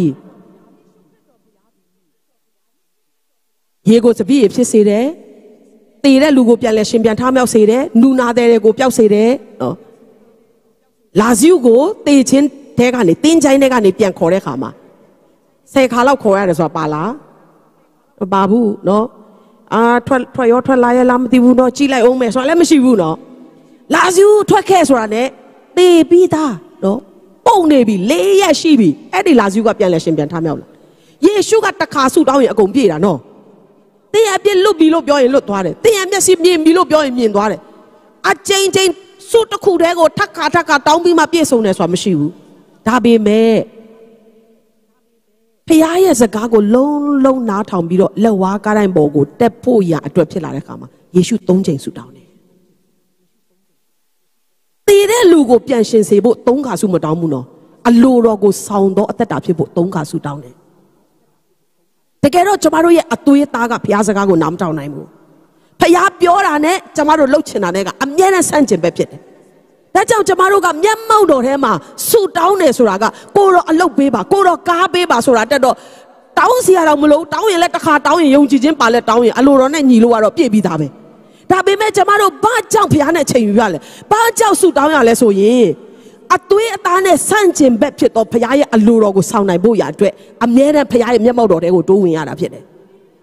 ရေကိုစပည့်ရဖြစ်စေတယ်တည်တဲ့လူကိုပြန်လဲရှင်ပြန်ထားမြောက်စေတယ်နူနာတဲ့တွေကိုပျောက်စေတယ်နော်လာဇီုကိုတည်ခြင်းတဲကနေတင်းချိုင်းတဲကနေပြန်ခေါ်တဲ့ခါမှာဆယ်ခါလောက်ခေါ်ရတယ်ဆိုတာပါလားမပါဘူးနော်အာထွက်ထွက်ရောထွက်လာရလားမသိဘူးနော်ကြည့်လိုက်အောင်မယ်ဆိုတာလည်းမရှိဘူးနော်လာဇီုထွက်ခဲ့ဆိုတာ ਨੇ တေးပြီးသားနော်ပုံနေပြီလေးရက်ရှိပြီအဲ့ဒီလာဇီုကပြန်လဲရှင်ပြန်ထားမြောက်လာယေရှုကတခါဆုတောင်းရင်အကုန်ပြေတာနော်တင်းအပြစ်လွတ်ပြီလို့ပြောရင်လွတ်သွားတယ်တင်းအမျက်စိမြင်ပြီလို့ပြောရင်မြင်သွားတယ်အချိန်ချင်းဆုတစ်ခုတည်းကိုထပ်ခါထပ်ခါတောင်းပြီးမှပြည့်စုံတယ်ဆိုတာမရှိဘူးဒါပေမဲ့ဖခင်ရဲ့စကားကိုလုံးလုံးနားထောင်ပြီးတော့လက်ဝါးကားတိုင်းပေါ်ကိုတက်ဖို့ရအတွက်ဖြစ်လာတဲ့အခါမှာယေရှုသုံးချိန်ဆုတောင်းတယ်တည်တဲ့လူကိုပြန်ရှင်စေဖို့သုံးခါဆုမတောင်းဘူးနော်အလိုတော်ကိုဆောင်တော့အသက်တာဖြစ်ဖို့သုံးခါဆုတောင်းတယ်တကယ်တော့ကျမတို့ရဲ့အသွေးသားကဘုရားစကားကိုနားမထောင်နိုင်ဘူးဖခင်ပြောတာနဲ့ကျမတို့လှုပ်ချင်တာနဲ့ကအမြဲတမ်းဆန့်ကျင်ပဲဖြစ်တယ်ဒါကြောင့်ကျမတို့ကမျက်မှောက်တော်ထဲမှာဆူတောင်းတယ်ဆိုတာကကိုတော့အလုတ်ပေးပါကိုတော့ကားပေးပါဆိုတာတက်တော့တောင်းစီရတော့မလို့တောင်းရင်လည်းတစ်ခါတောင်းရင်ယုံကြည်ခြင်းပါလဲတောင်းရင်အလိုတော်နဲ့ညီလို့ကတော့ပြည့်ပြီးသားပဲဒါပေမဲ့ကျမတို့ဘာကြောင့်ဖခင်နဲ့ချိန်ယူရလဲဘာကြောင့်ဆူတောင်းရလဲဆိုရင်အသွေးအသားနဲ့ဆန့်ကျင်ဘက်ဖြစ်တော့ဖခင်ရဲ့အလိုတော်ကိုဆောင်နိုင်ဖို့ရအတွက်အမြဲတမ်းဖခင်ရဲ့မျက်မှောက်တော်ထဲကိုတိုးဝင်ရတာဖြစ်တယ်ဟ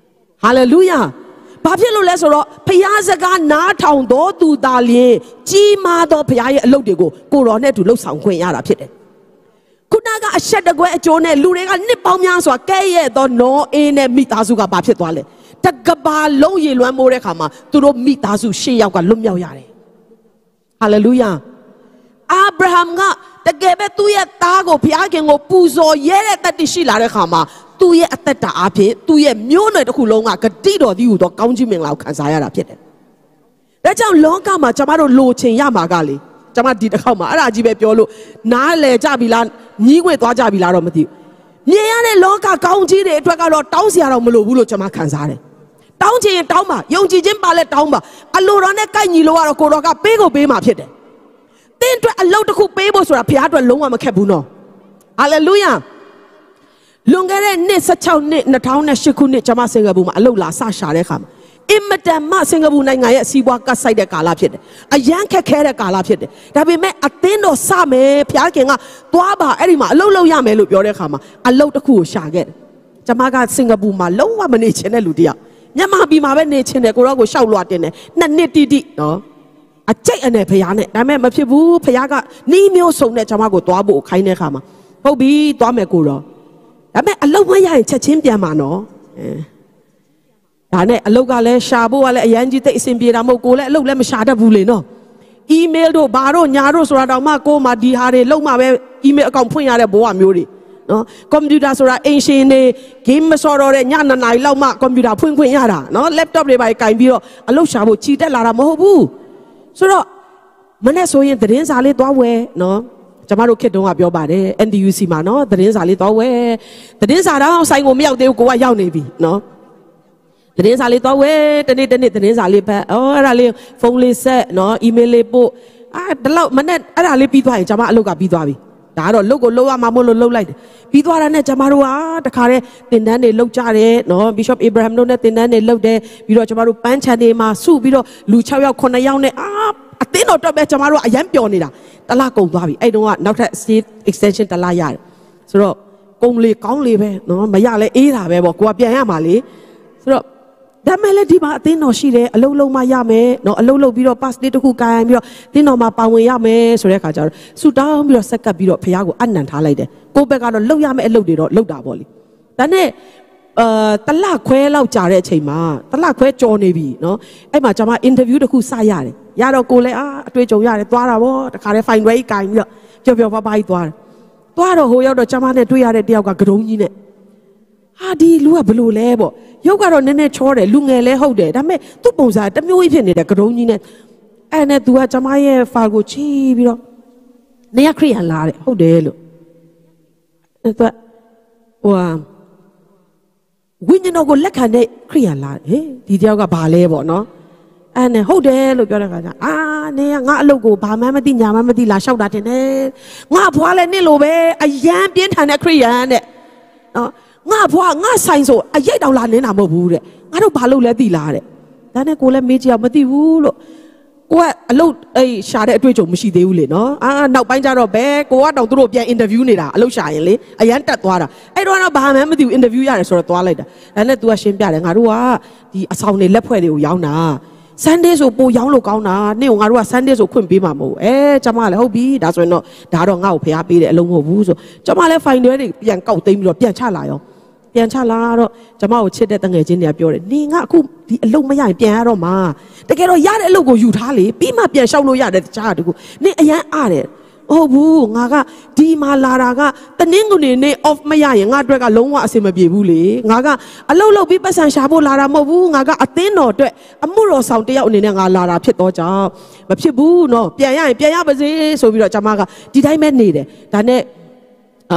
ฮาเลลูยาဘာဖြစ်လို့လဲဆိုတော့ဖျားစကားနားထောင်တော်သူသာလျင်ကြီးမားသောဖျားရဲ့အလုပ်တွေကိုကိုတော်နဲ့သူလှုပ်ဆောင်ခွင့်ရတာဖြစ်တယ်ခုနကအဆက်တကွဲအကျိုးနဲ့လူတွေကနှစ်ပေါင်းများစွာကဲ့ရဲ့သောနောအေးနဲ့မိသားစုကဘာဖြစ်သွားလဲတကဘာလုံးရေလွှမ်းမိုးတဲ့ခါမှာသူတို့မိသားစုရှစ်ယောက်ကလွတ်မြောက်ရတယ်ဟာလေလုယာအာဗြဟံကတကယ်ပဲသူ့ရဲ့သားကိုဘုရားခင်ကိုပူဇော်ရဲတဲ့တတ်သိရှိလာတဲ့ခါမှာသူ့ရဲ့အသက်တာအဖြစ်သူ့ရဲ့မျိုးနွယ်တစ်ခုလုံးကဂတိတော်သည်ဟူသောကောင်းချီးမင်္ဂလာကိုခံစားရတာဖြစ်တယ်။ဒါကြောင့်လောကမှာကျွန်မတို့လိုချင်ရမှာကလေကျွန်မဒီတစ်ခေါက်မှာအဲ့ဒါကြီးပဲပြောလို့နားလဲကြပြီလားညီးခွေသွားကြပြီလားတော့မသိဘူး။မြင်ရတဲ့လောကကောင်းကြီးတွေအတွက်ကတော့တောင်းစရာတော့မလိုဘူးလို့ကျွန်မခံစားတယ်။တောင်းချင်ရင်တောင်းပါယုံကြည်ခြင်းပါလဲတောင်းပါအလိုတော်နဲ့ကိုက်ညီလို့ကတော့ကိုတော်ကပေးကိုပေးမှာဖြစ်တယ်။တင်းအတွက်အလုပ်တစ်ခုပေးဖို့ဆိုတာဘုရားအတွက်လုံးဝမခက်ဘူးနော်။ဟာလေလုယာလွန်ခဲ့တဲ့နှစ် 16 နှစ်၂၀၀၈ ခုနှစ်ကျွန်မစင်ကာပူမှာအလုပ်လာစရှာတဲ့အခါမှာအင်မတန်မှစင်ကာပူနိုင်ငံရဲ့စီးပွားကတ်ဆိုင်တဲ့ကာလဖြစ်တယ်။အရန်ခက်ခဲတဲ့ကာလဖြစ်တယ်။ဒါပေမဲ့အသင်းတော်စမယ်ဘုရားခင်ကသွားပါအဲ့ဒီမှာအလုပ်လုပ်ရမယ်လို့ပြောတဲ့အခါမှာအလုပ်တစ်ခုကိုရှာခဲ့တယ်။ကျွန်မကစင်ကာပူမှာလုံးဝမနေချင်တဲ့လူတစ်ယောက်မြန်မာပြည်မှာပဲနေချင်တယ်ကိုတော့ကိုရှောက်လွှာတင်တယ်နှစ်နှစ်တိတိနော်အကျိတ်အနေဘုရားနဲ့ဒါပေမဲ့မဖြစ်ဘူးဘုရားကနီးမျိုးစုံနဲ့ကျွန်မကိုသွားဖို့ခိုင်းတဲ့အခါမှာဟုတ်ပြီသွားမယ်ကိုတော့ဒါပေမဲ့အလုပ်မရရင်ချက်ချင်းပြန်มาနော်အဲဒါနဲ့အလုပ်ကလည်းရှာဖို့ကလည်းအရန်ကြီးတိတ်အဆင်ပြေတာမဟုတ်ကိုလည်းအလုပ်လည်းမရှာတတ်ဘူးလေနော်အီးမေးလ်တို့ဘာတို့ညာတို့ဆိုတာတောင်မှကိုမှဒီဟာတွေလုံးမှပဲအီးမေးလ်အကောင့်ဖွင့်ရတဲ့ဘဝမျိုးတွေနော်ကွန်ပျူတာဆိုတာအင်ရှင်တွေဂိမ်းမဆော်တော့တဲ့ညနှစ်နာရီလောက်မှကွန်ပျူတာဖွင့်ခွင့်ရတာနော် laptop တွေပါကင်ပြီးတော့အလုပ်ရှာဖို့ချီတက်လာတာမဟုတ်ဘူးဆိုတော့မနေ့ဆိုရင်သတင်းစာလေးသွားဝယ်နော်ကျွန်မတို့ခေတ်တုန်းကပြောပါတယ် N T U C မှာနော်သတင်းစာလေးသွားဝယ်သတင်းစာတော့ဆိုင်ကိုမရောက်သေးဘူးကိုကရောက်နေပြီနော်သတင်းစာလေးသွားဝယ်တနေ့တနေ့သတင်းစာလေးဖတ်အော်အဲ့ဒါလေးဖုန်းလေးဆက်နော်အီးမေးလ်လေးပို့အာဒီလောက်မနေ့အဲ့ဒါလေးပြီးသွားရင်ကျွန်မအလုပ်ကပြီးသွားပြီဒါကတော့လုပ်ကိုလုပ်ရမှာမို့လို့လုပ်လိုက်တယ်ပြီးသွားတာနဲ့ကျွန်မတို့ဟာတခါတည်းတင်တန်းတွေလုပ်ကြတယ်နော် Bishop Abraham တို့နဲ့တင်တန်းတွေလုပ်တယ်ပြီးတော့ကျွန်မတို့ပန်းချန်တွေမှာစုပြီးတော့လူ၆ယောက်၉ယောက်နဲ့အာအသင်းတော်တော့ပဲကျွန်မတို့အရန်ပျော်နေတာတလားကုန်သွားပြီအဲ့တုန်းကနောက်ထပ် state extension တလားရတယ်ဆိုတော့ကုန်လေကောင်းလေပဲနော်မရလဲအေးတာပဲပေါ့ကိုကပြန်ရမှာလေဆိုတော့ဒါမဲ့လည်းဒီမှာအသင်းတော်ရှိတယ်အလုံးလုံးမရမယ်နော်အလုံးလုံးပြီးတော့ pass day တစ်ခုကိုင်ပြီးတော့အသင်းတော်မှာပါဝင်ရမယ်ဆိုတဲ့အခါကျတော့ဆူတောင်းပြီးတော့ဆက်ကပ်ပြီးတော့ဖခင်ကိုအနံထားလိုက်တယ်ကိုယ့်ဘက်ကတော့လှုပ်ရမယ့်အလုပ်တွေတော့လှုပ်တာပေါ့လေဒါနဲ့အာတလခွဲလောက်ကြာတဲ့အချိန်မှာတလခွဲကြော်နေပြီနော်အဲ့မှာကျွန်မ interview တစ်ခုစရတယ်ရတော့ကိုလည်းအာအတွေ့အကြုံရတယ်သွားတာဗောတခါတည်း fine way ကိုင်ပြီးတော့ပျော်ပျော်ပါးပါးကြီးသွားတယ်သွားတော့ဟိုရောက်တော့ကျွန်မနဲ့တွေ့ရတဲ့တယောက်ကကတုံးကြီးနဲ့ဟာဒီလူကဘလို့လဲပေါ့ရုပ်ကတော့နည်းနည်းချောတယ်လူငယ်လဲဟုတ်တယ်ဒါပေမဲ့သူ့ပုံစံတစ်မျိုးကြီးဖြစ်နေတဲ့ကတုံးကြီးနဲ့အဲ့နဲ့ तू ကကျွန်မရဲ့ file ကိုချီးပြီးတော့နေရခရိယန်လာတယ်ဟုတ်တယ်လို့အဲ့တော့ဟိုဝိညာဉ်တော်ကိုလက်ခံတဲ့ခရိယန်လာဟေးဒီတယောက်ကဘာလဲပေါ့နော်အဲ့နဲ့ဟုတ်တယ်လို့ပြောတဲ့ခါကျအာနေကငါအလုပ်ကိုဘာမှမသိညာမှမသိလာလျှောက်တာတင်တယ်ငါဘွားလည်းနစ်လို့ပဲအယံပြင်းထန်တဲ့ခရိယန်တဲ့နော်ငါဘွားငါဆိုင်ဆိုအရိတ်တောင်လာနေတာမဟုတ်ဘူးတဲ့ငါတို့ဘာလုပ်လဲသိလားတဲ့ဒါနဲ့ကိုလည်းမေးကြည့်အောင်မသိဘူးလို့ကိုကအလုပ်အဲ့ရှာတဲ့အတွေ့အကြုံမရှိသေးဘူးလေနော်အာနောက်ပိုင်းကျတော့ဘယ်ကိုကတောင်သူတို့ပြန်အင်တာဗျူးနေတာအလုပ်ရှာရင်လေအရန်တက်သွားတာအဲ့တော့တော့ဘာမှမသိဘူးအင်တာဗျူးရတယ်ဆိုတော့သွားလိုက်တာဒါနဲ့ तू ကရှင်းပြတယ်ငါတို့ကဒီအဆောင်တွေလက်ဖွဲ့တွေကိုရောင်းတာSunday ဆိုပိုရောင်းလို့ကောင်းတာနေ့ကငါတို့က Sunday ဆိုခွင့်ပေးမှာမဟုတ်အဲကျွန်မလည်းဟုတ်ပြီဒါဆိုရင်တော့ဒါတော့ငါ့ကိုဖျားပေးတယ်အလုံးမဟုတ်ဘူးဆိုကျွန်မလည်း fine တွေပြန်ကောက်သိမ်းပြီးတော့ပြန်ချလာရောပြန်ချလာတော့ကျွန်မကိုချစ်တဲ့တငယ်ချင်းတွေကပြောတယ်နေငါအခုဒီအလုပ်မရရင်ပြန်ရတော့မှာတကယ်တော့ရတဲ့အလုပ်ကိုယူထားလေပြီးမှပြန်လျှောက်လို့ရတယ်တခြားတကူနေအရန်အားတယ်ဟုတ်ဘူးငါကဒီမှာလာတာကတနင်္ဂနွေနေ့ off မရရင်ငါအတွက်ကလုံးဝအဆင်မပြေဘူးလေငါကအလုပ်လုပ်ပြီးပတ်စံရှာဖို့လာတာမဟုတ်ဘူးငါကအသင်းတော်အတွက်အမှုတော်ဆောင်တယောက်အနေနဲ့ငါလာတာဖြစ်တော့ကြောင့်မဖြစ်ဘူးเนาะပြန်ရရင်ပြန်ရပါစေဆိုပြီးတော့ကျွန်မကဒီတိုင်းပဲနေတယ်ဒါနဲ့အာ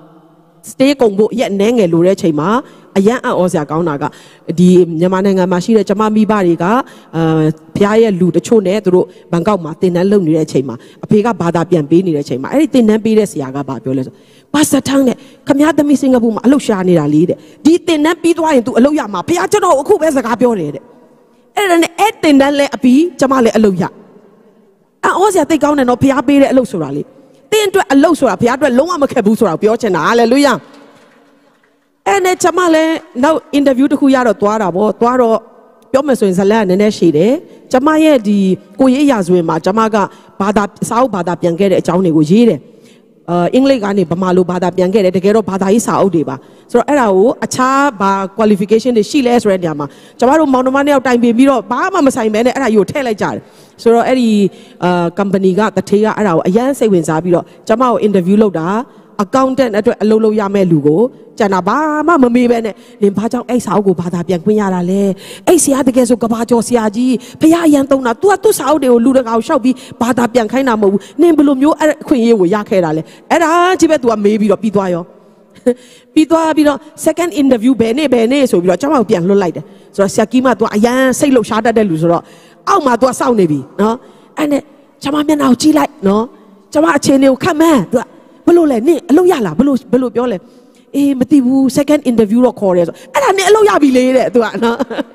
stay ကုန်ဖို့ရက်နှဲငယ်လိုတဲ့အချိန်မှာအရန်အံ့ဩစရာကောင်းတာကဒီမြန်မာနိုင်ငံမှာရှိတဲ့ကျမမိဘတွေကအာဖျားရဲ့လူတချို့နဲ့သူတို့ဘန်ကောက်မှာတင်တန်းလုပ်နေတဲ့အချိန်မှာအဖေကဘာသာပြန်ပေးနေတဲ့အချိန်မှာအဲ့ဒီတင်တန်းပေးတဲ့ဆရာကဘာပြောလဲဆိုပါစထန်းနဲ့ခမရသမီးစင်ကာပူမှာအလုပ်ရှာနေတာလေတဲ့ဒီတင်တန်းပြီးသွားရင် तू အလုပ်ရမှာဖျားကျွန်တော်အခုပဲစကားပြောတယ်တဲ့အဲ့ဒါနဲ့အဲ့တင်တန်းလဲအပြီးကျမလည်းအလုပ်ရအံ့ဩစရာသိကောင်းတယ်နော်ဖျားပေးတဲ့အလုပ်ဆိုတာလေတင်းအတွက်အလုပ်ဆိုတာဖျားအတွက်လုံးဝမခက်ဘူးဆိုတာပြောချင်တာဟာလေလုယာအဲ့နဲ့ကျမလည်းနောက် interview တစ်ခုရတော့သွားတာပေါ့သွားတော့ပြောမယ်ဆိုရင်ဇလန်နည်းနည်းရှိတယ်ကျမရဲ့ဒီကိုရေးရာဇဝင်မှာကျမကဘာသာစာအုပ်ဘာသာပြန်ခဲ့တဲ့အကြောင်းတွေကိုရေးတယ်အာအင်္ဂလိပ်ကနေဗမာလိုဘာသာပြန်ခဲ့တယ်တကယ်တော့ဘာသာရေးစာအုပ်တွေပါဆိုတော့အဲ့ဒါကိုအခြားဘာ qualification တွေရှိလဲဆိုတဲ့နေရာမှာကျမတို့မောင်နှမနှစ်ယောက်တိုင်ပင်ပြီးတော့ဘာမှမဆိုင်ဘဲနဲ့အဲ့ဒါကြီးကိုထည့်လိုက်ကြတယ်ဆိုတော့အဲ့ဒီအာ company ကတထေးကအဲ့ဒါကိုအရန်စိတ်ဝင်စားပြီးတော့ကျမကို interview လုပ်တာ accountant အတွက်အလုပ်လုပ်ရမယ့်လူကိုကျန်တာဘာမှမမေးပဲနဲ့နင်ဘာကြောင့်အဲ့စာအုပ်ကိုဘာသာပြန်ခွင့်ရတာလဲအဲ့ဆရာတကယ်ဆိုကဘာကျော်ဆရာကြီးဖះအရန်သုံးတာ तू ကသူ့စာအုပ်တွေကိုလူတကာကိုရှောက်ပြီးဘာသာပြန်ခိုင်းတာမဟုတ်ဘူးနင်ဘယ်လိုမျိုးအဲ့အခွင့်အရေးကိုရခဲ့တာလဲအဲ့ဒါကြီးပဲ तू ကမေးပြီးတော့ပြီးသွားရောပြီးသွားပြီးတော့ second interview ဘယ်နေ့ဘယ်နေ့ဆိုပြီးတော့ကျမကိုပြန်လွှတ်လိုက်တယ်ဆိုတော့ဆရာကြီးမ तू အရန်စိတ်လှုပ်ရှားတတ်တဲ့လူဆိုတော့အောက်မှာ तू စောင့်နေပြီနော်အဲ့နဲ့ကျမမျက်နှာကိုကြည့်လိုက်နော်ကျမအခြေအနေကိုခတ်မှန်း तू ဘယ်လိုလဲနင်အလုပ်ရလားဘယ်လိုဘယ်လိုပြောလဲအေးမသိဘူး second interview တော့ခေါ်တယ်ဆိုအဲ့ဒါနင်အလုပ်ရပြီလေတဲ့ तू ကနော်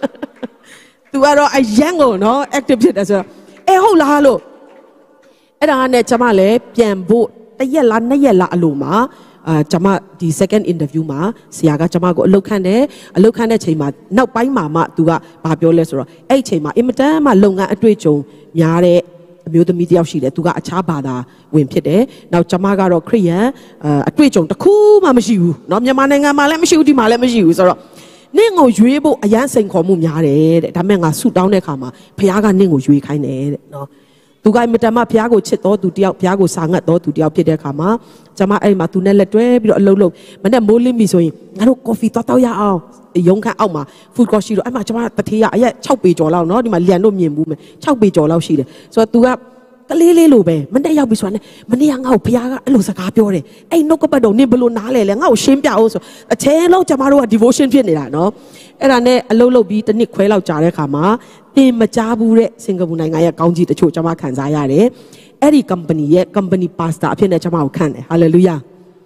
तू ကတော့အရန်ကိုနော် active ဖြစ်တယ်ဆိုတော့အေးဟုတ်လားလို့အဲ့ဒါနဲ့ကျမလည်းပြန်ဖို့တစ်ရက်လားနှစ်ရက်လားအလိုမှာအာကျမဒီ second interview မှာဆရာကကျမကိုအလုပ်ခန့်တယ်အလုပ်ခန့်တဲ့ချိန်မှာနောက်ပိုင်းမှာမှ तू ကဘာပြောလဲဆိုတော့အဲ့ချိန်မှာအင်မတန်မှလုပ်ငန်းအတွေ့အကြုံများတဲ့အမျိုးသမီးတယောက်ရှိတယ်သူကအခြားဘာသာဝင်ဖြစ်တယ်နောက်ကျမကတော့ခရစ်ယာန်အတွေ့အကြုံတစ်ခုမှမရှိဘူးเนาะမြန်မာနိုင်ငံမှာလည်းမရှိဘူးဒီမှာလည်းမရှိဘူးဆိုတော့နင့်ကိုရွေးဖို့အရန်စိန်ခေါ်မှုများတယ်တဲ့ဒါပေမဲ့ငါဆူတောင်းတဲ့အခါမှာဘုရားကနင့်ကိုရွေးခိုင်းတယ်တဲ့เนาะသူကမတမဘုရားကိုချစ်တော်သူတယောက်ဘုရားကိုစာငတ်တော်သူတယောက်ဖြစ်တဲ့အခါမှာကျမအဲ့မှာသူနဲ့လက်တွဲပြီးတော့အလုပ်လုပ်မနေ့မိုးလင်းပြီဆိုရင်ငါတို့ကော်ဖီတောက်တောက်ရအောင်ရုံခန့်အောက်မှာ food court ရှိတော့အဲ့မှာကျမတထေးရအရက်၆ပေကျော်လောက်เนาะဒီမှာလျံတို့မြင်ဘူးမယ်၆ပေကျော်လောက်ရှိတယ်ဆိုတော့ तू ကကလေးလေးလိုပဲမနေ့ရောက်ပြီဆိုတာနဲ့မနေ့ကငါ့ကိုဘုရားကအဲ့လိုစကားပြောတယ်အဲ့နှုတ်ကပတ်တော်နင်ဘယ်လိုနားလဲလဲငါ့ကိုရှင်းပြအောင်ဆိုအချင်းလုံးကျမတို့က devotion ဖြစ်နေတာเนาะအဲ့ဒါနဲ့အလုပ်လုပ်ပြီးတစ်နှစ်ခွဲလောက်ကြာတဲ့အခါမှာတင်မကြားဘူးတဲ့စင်ကာပူနိုင်ငံရဲ့ကောင်းကြီးတချို့ကျမခံစားရတယ်အဲ့ဒီ company ရဲ့ company pastor အဖြစ်နဲ့ကျမကိုခန့်တယ် hallelujah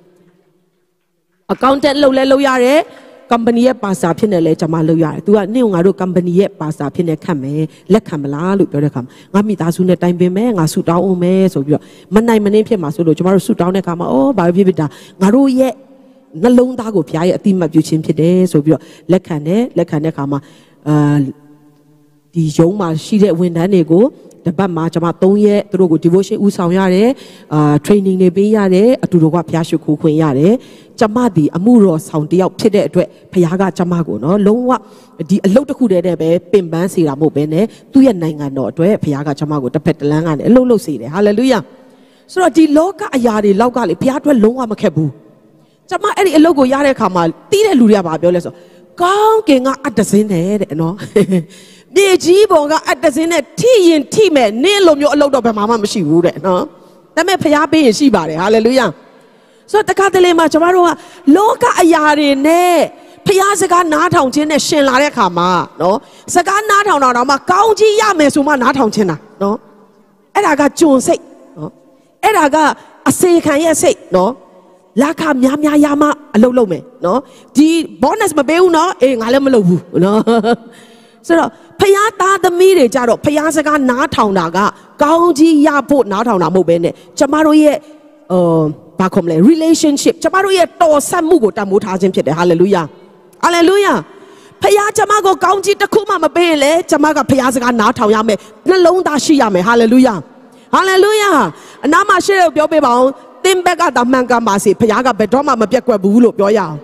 accountant လုပ်လဲလုပ်ရတယ် company ရဲ့ pastor ဖြစ်နေလဲကျမလုပ်ရတယ် तू ကနင့်ကိုငါတို့ company ရဲ့ pastor ဖြစ်နေခန့်မယ်လက်ခံမလားလို့ပြောတဲ့အခါငါမိသားစုနဲ့တိုင်ပင်မယ်ငါဆူတောင်းအောင်မယ်ဆိုပြီးတော့မနိုင်မနှင်းဖြစ်မှာဆိုလို့ကျမတို့ဆူတောင်းတဲ့အခါမှာအော်ဘာဖြစ်ဖြစ်တာငါတို့ရဲ့နှလုံးသားကိုဘုရားရဲ့အတိမတ်ပြုခြင်းဖြစ်တယ်ဆိုပြီးတော့လက်ခံတယ်လက်ခံတဲ့အခါမှာအာဒီရုံးမှာရှိတဲ့ဝန်ထမ်းတွေကိုတပတ်မှာကျွန်မ၃ရက်သူတို့ကို devotion ဦးဆောင်ရတယ်အာ training တွေပေးရတယ်အတူတူကဘုရားရှိခိုးခွင့်ရတယ်ကျွန်မဒီအမှုတော်ဆောင်တယောက်ဖြစ်တဲ့အတွက်ဘုရားကကျွန်မကိုနော်လုံးဝဒီအလုပ်တစ်ခုတည်းနဲ့ပဲပင်ပန်းစေတာမဟုတ်ဘဲနဲ့သူ့ရဲ့နိုင်ငံတော်အတွက်ဘုရားကကျွန်မကိုတစ်ဖက်တစ်လမ်းကနေအလုပ်လုပ်စေတယ် hallelujah ဆိုတော့ဒီလောကအရာတွေလောက်ကလေဘုရားအတွက်လုံးဝမခက်ဘူးကျွန်မအဲ့ဒီအလုပ်ကိုရတဲ့အခါမှာတီးတဲ့လူတွေကဘာပြောလဲဆိုကောင်းကင်ကအတစင်းနဲ့တဲ့နော်မြေကြီးပေါ်ကအတစင်းနဲ့ထိရင်ထိမဲ့နင်းလိုမျိုးအလုပ်တော့ဘယ်မှမရှိဘူးတဲ့နော်ဒါပေမဲ့ဖျားပေးရင်ရှိပါတယ်ဟာလေလုယာဆိုတော့တခါတလေမှာကျွန်တော်တို့ကလောကအရာတွေနဲ့ဖျားစကားနားထောင်ခြင်းနဲ့ရှင်လာတဲ့အခါမှာနော်စကားနားထောင်တာတော့မှကောင်းကြီးရမယ်ဆိုမှနားထောင်ခြင်းတာနော်အဲ့ဒါကကျွန်စိတ်နော်အဲ့ဒါကအစေခံရဲ့စိတ်နော်လာခများများရမှအလုပ်လုပ်မယ်နော်ဒီ bonus မပေးဘူးနော်အေးငါလည်းမလုပ်ဘူးနော်ဆိုတော့ဖျားသားသမီးတွေကြတော့ဖျားစကားနားထောင်တာကကောင်းကြီးရဖို့နားထောင်တာမဟုတ်ဘဲနဲ့ကျမတို့ရဲ့အာဘာခေါ်မလဲ relationship ကျမတို့ရဲ့တော်ဆက်မှုကိုတန်ဖိုးထားခြင်းဖြစ်တယ် hallelujah hallelujah ဖျားကျမကိုကောင်းကြီးတစ်ခုမှမပေးရင်လေကျမကဖျားစကားနားထောင်ရမယ်နှလုံးသားရှိရမယ် hallelujah hallelujah အနာမရှိတဲ့ပြောပေးပါအောင်တင်ဘက်ကတာမှန်ကန်ပါစေဖျားကဘယ်တော့မှမပြတ်ကွက်ဘူးလို့ပြောရအောင်